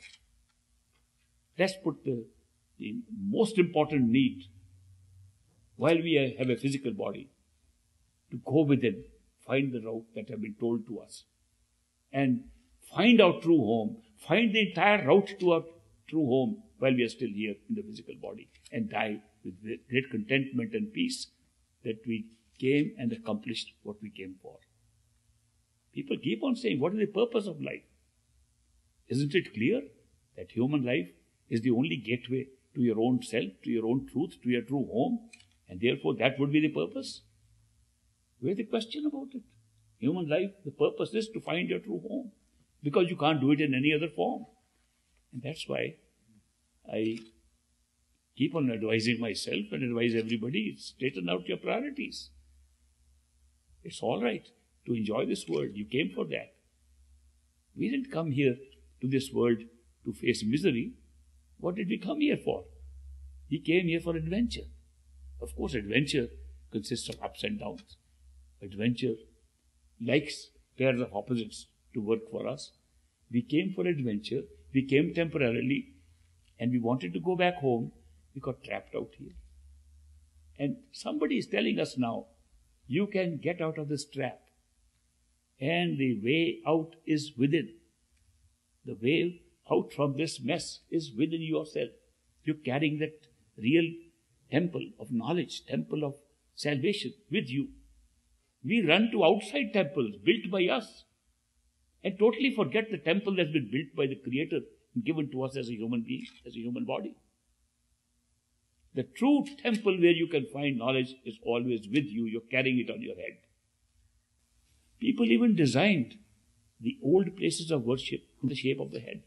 Let's put the, the most important need, while we have a physical body, to go within, find the route that have been told to us, and find our true home, find the entire route to our true home while we are still here in the physical body, and die with great contentment and peace that we came and accomplished what we came for. People keep on saying, what is the purpose of life? Isn't it clear that human life is the only gateway to your own self, to your own truth, to your true home, and therefore that would be the purpose? Where's the question about it? Human life, the purpose is to find your true home, because you can't do it in any other form. And that's why I keep on advising myself and advise everybody, straighten out your priorities. It's all right to enjoy this world. You came for that. We didn't come here to this world to face misery. What did we come here for? He came here for adventure. Of course, adventure consists of ups and downs. Adventure likes pairs of opposites to work for us. We came for adventure. We came temporarily, and we wanted to go back home. We got trapped out here. And somebody is telling us now, you can get out of this trap. And the way out is within. The way out from this mess is within yourself. You're carrying that real temple of knowledge, temple of salvation with you. We run to outside temples built by us and totally forget the temple that's been built by the Creator and given to us as a human being, as a human body. The true temple where you can find knowledge is always with you. You're carrying it on your head. People even designed the old places of worship in the shape of the head.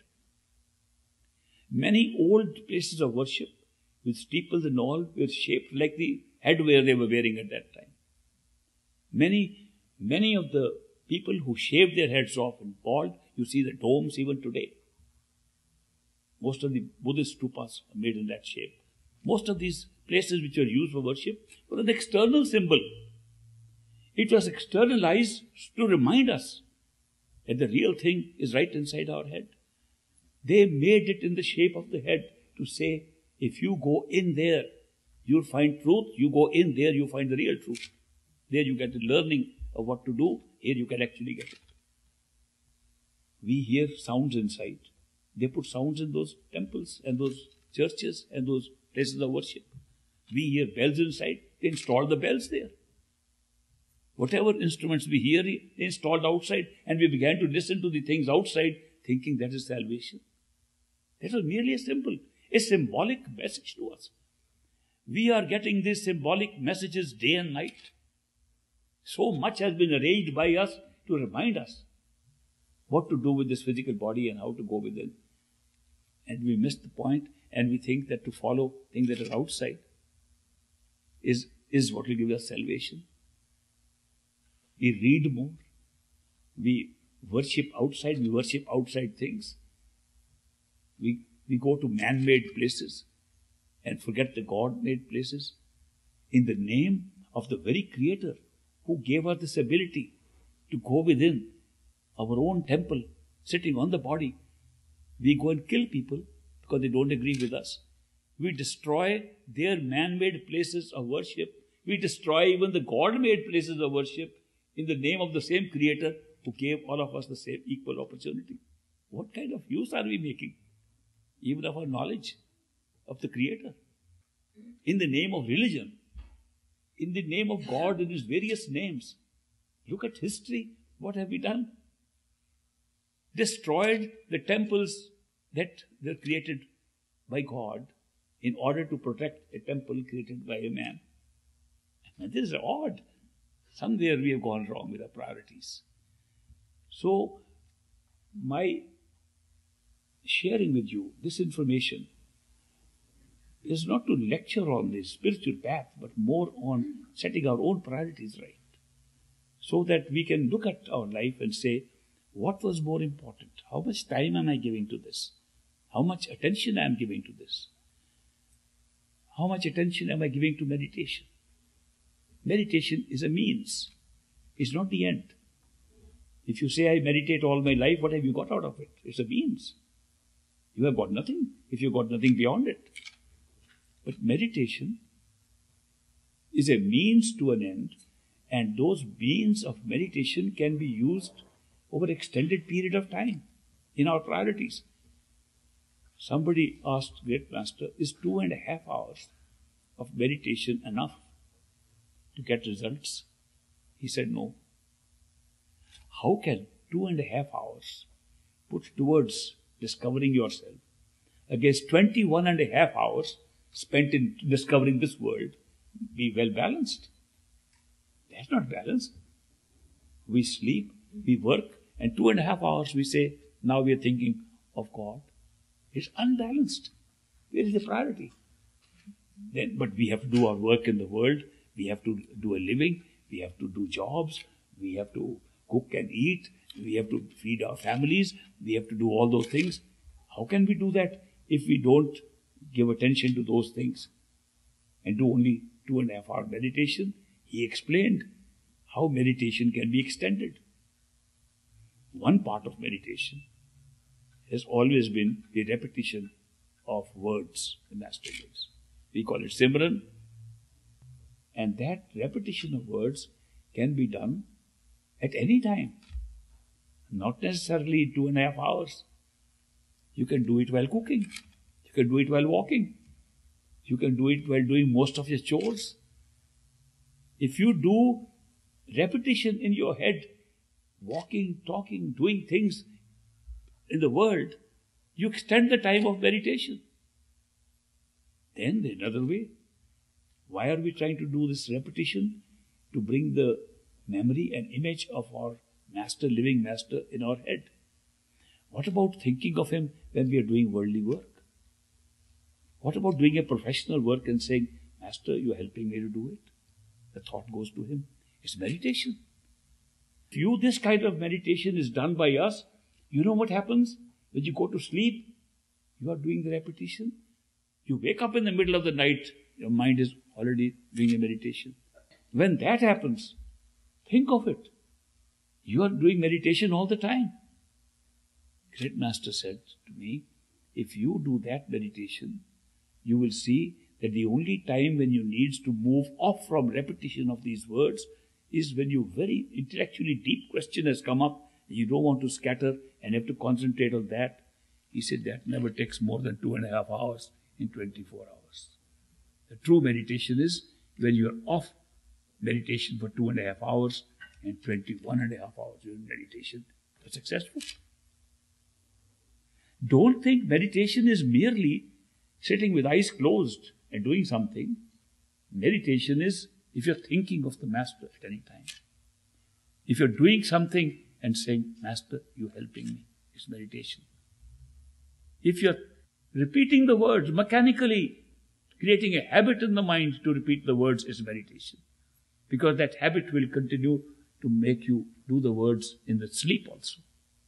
Many old places of worship with steeples and all were shaped like the headwear they were wearing at that time. Many, many of the people who shaved their heads off and bald, you see the domes even today. Most of the Buddhist stupas are made in that shape. Most of these places which are used for worship were an external symbol. It was externalized to remind us that the real thing is right inside our head. They made it in the shape of the head to say, if you go in there, you'll find truth. You go in there, you find the real truth. There you get the learning of what to do. Here you can actually get it. We hear sounds inside. They put sounds in those temples and those churches and those places of worship. We hear bells inside, they installed the bells there. Whatever instruments we hear, they installed outside, and we began to listen to the things outside, thinking that is salvation. That was merely a simple, a symbolic message to us. We are getting these symbolic messages day and night. So much has been arranged by us to remind us what to do with this physical body and how to go within. And we miss the point, and we think that to follow things that are outside is, is what will give us salvation. We read more. We worship outside. We worship outside things. We, we go to man-made places and forget the God-made places in the name of the very Creator who gave us this ability to go within our own temple, sitting on the body. We go and kill people because they don't agree with us. We destroy their man-made places of worship. We destroy even the God-made places of worship in the name of the same Creator who gave all of us the same equal opportunity. What kind of use are we making, even of our knowledge of the Creator? In the name of religion, in the name of God in His various names. Look at history. What have we done? Destroyed the temples that were created by God in order to protect a temple created by a man. And this is odd. Somewhere we have gone wrong with our priorities. So, my sharing with you this information is not to lecture on this spiritual path, but more on setting our own priorities right, so that we can look at our life and say, what was more important? How much time am I giving to this? How much attention am I giving to this? How much attention am I giving to meditation? Meditation is a means. It's not the end. If you say, I meditate all my life, what have you got out of it? It's a means. You have got nothing if you got nothing beyond it. But meditation is a means to an end, and those means of meditation can be used over an extended period of time in our priorities. Somebody asked Great Master, is two and a half hours of meditation enough to get results? He said, no. How can two and a half hours put towards discovering yourself against twenty-one and a half hours spent in discovering this world be well balanced? That's not balanced. We sleep, we work, and two and a half hours we say, now we are thinking of God. It's unbalanced. Where is the priority? Then, but we have to do our work in the world. We have to do a living. We have to do jobs. We have to cook and eat. We have to feed our families. We have to do all those things. How can we do that if we don't give attention to those things and do only two and a half hour meditation? He explained how meditation can be extended. One part of meditation has always been the repetition of words the Master gives. We call it Simran. And that repetition of words can be done at any time. Not necessarily two and a half hours. You can do it while cooking. You can do it while walking. You can do it while doing most of your chores. If you do repetition in your head, walking, talking, doing things in the world, you extend the time of meditation. Then there's another way. Why are we trying to do this repetition? To bring the memory and image of our Master, living Master, in our head. What about thinking of Him when we are doing worldly work? What about doing a professional work and saying, Master, you're helping me to do it? The thought goes to Him. It's meditation. If you, this kind of meditation is done by us, you know what happens? When you go to sleep, you are doing the repetition. You wake up in the middle of the night, your mind is already doing a meditation. When that happens, think of it. You are doing meditation all the time. Great Master said to me, if you do that meditation, you will see that the only time when you need to move off from repetition of these words is when your very intellectually deep question has come up and you don't want to scatter and have to concentrate on that. He said that never takes more than two and a half hours in twenty-four hours. The true meditation is when you are off meditation for two and a half hours and twenty-one and a half hours during meditation. You're successful. Don't think meditation is merely sitting with eyes closed and doing something. Meditation is if you're thinking of the Master at any time. If you're doing something and saying, Master, you're helping me, it's meditation. If you're repeating the words mechanically, creating a habit in the mind to repeat the words is meditation. Because that habit will continue to make you do the words in the sleep also.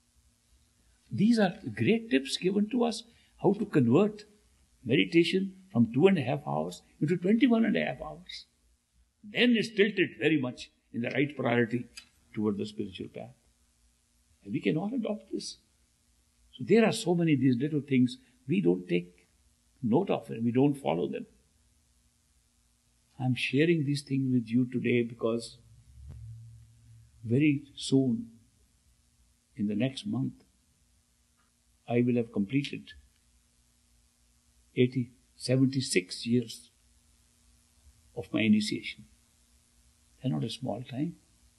These are great tips given to us how to convert meditation from two and a half hours into twenty-one and a half hours. Then it's tilted very much in the right priority toward the spiritual path. And we can all adopt this. So there are so many of these little things we don't take note of and we don't follow them. I'm sharing these things with you today because very soon, in the next month, I will have completed eighty, seventy-six years of my initiation. They're not a small time.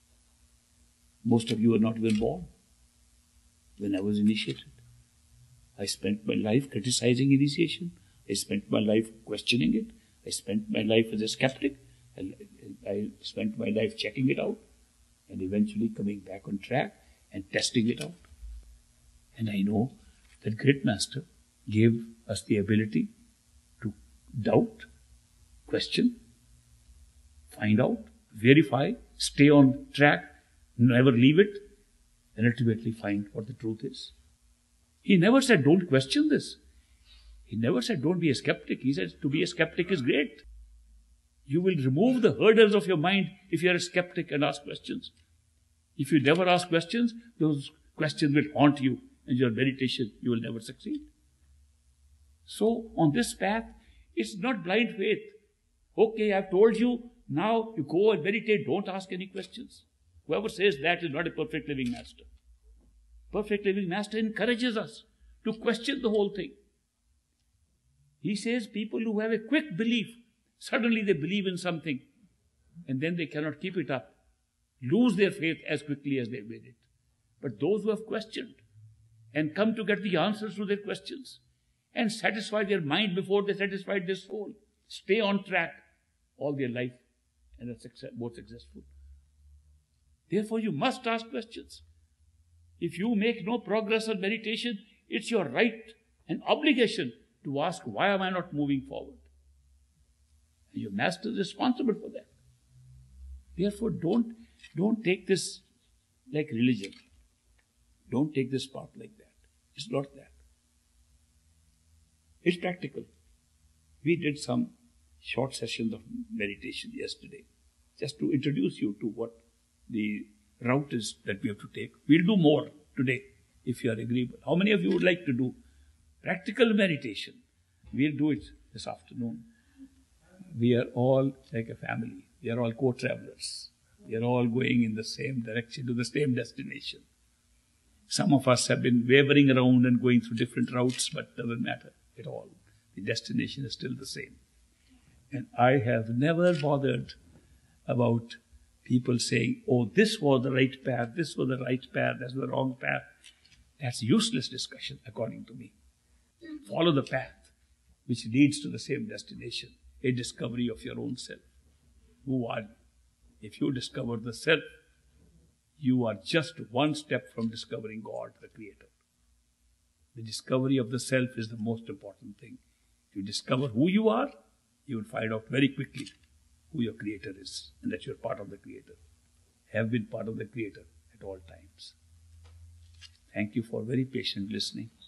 Most of you are not even born when I was initiated. I spent my life criticizing initiation. I spent my life questioning it. I spent my life as a skeptic. I, I spent my life checking it out and eventually coming back on track and testing it out. And I know that great Master gave us the ability to doubt, question, find out, verify, stay on track, never leave it, and ultimately find what the truth is. He never said, don't question this. He never said, don't be a skeptic. He said, to be a skeptic is great. You will remove the hurdles of your mind if you are a skeptic and ask questions. If you never ask questions, those questions will haunt you, and your meditation, you will never succeed. So, on this path, it's not blind faith. Okay, I've told you, now you go and meditate, don't ask any questions. Whoever says that is not a perfect living master. Perfect living master encourages us to question the whole thing. He says people who have a quick belief, suddenly they believe in something, and then they cannot keep it up, lose their faith as quickly as they made it. But those who have questioned and come to get the answers to their questions and satisfy their mind before they satisfy their soul, stay on track all their life and are success, more successful. Therefore, you must ask questions. If you make no progress on meditation, it's your right and obligation to ask, why am I not moving forward? And your master is responsible for that. Therefore, don't, don't take this like religion. Don't take this path like that. It's not that. It's practical. We did some short sessions of meditation yesterday, just to introduce you to what the route is that we have to take. We'll do more today, if you are agreeable. How many of you would like to do practical meditation? We'll do it this afternoon. We are all like a family. We are all co-travelers. We are all going in the same direction, to the same destination. Some of us have been wavering around and going through different routes, but it doesn't matter at all. The destination is still the same. And I have never bothered about people saying, oh, this was the right path, this was the right path, that's the wrong path. That's useless discussion, according to me. Follow the path which leads to the same destination, a discovery of your own self. Who are you? If you discover the self, you are just one step from discovering God, the Creator. The discovery of the self is the most important thing. If you discover who you are, you will find out very quickly who your Creator is, and that you are part of the Creator. Have been part of the Creator at all times. Thank you for very patient listening.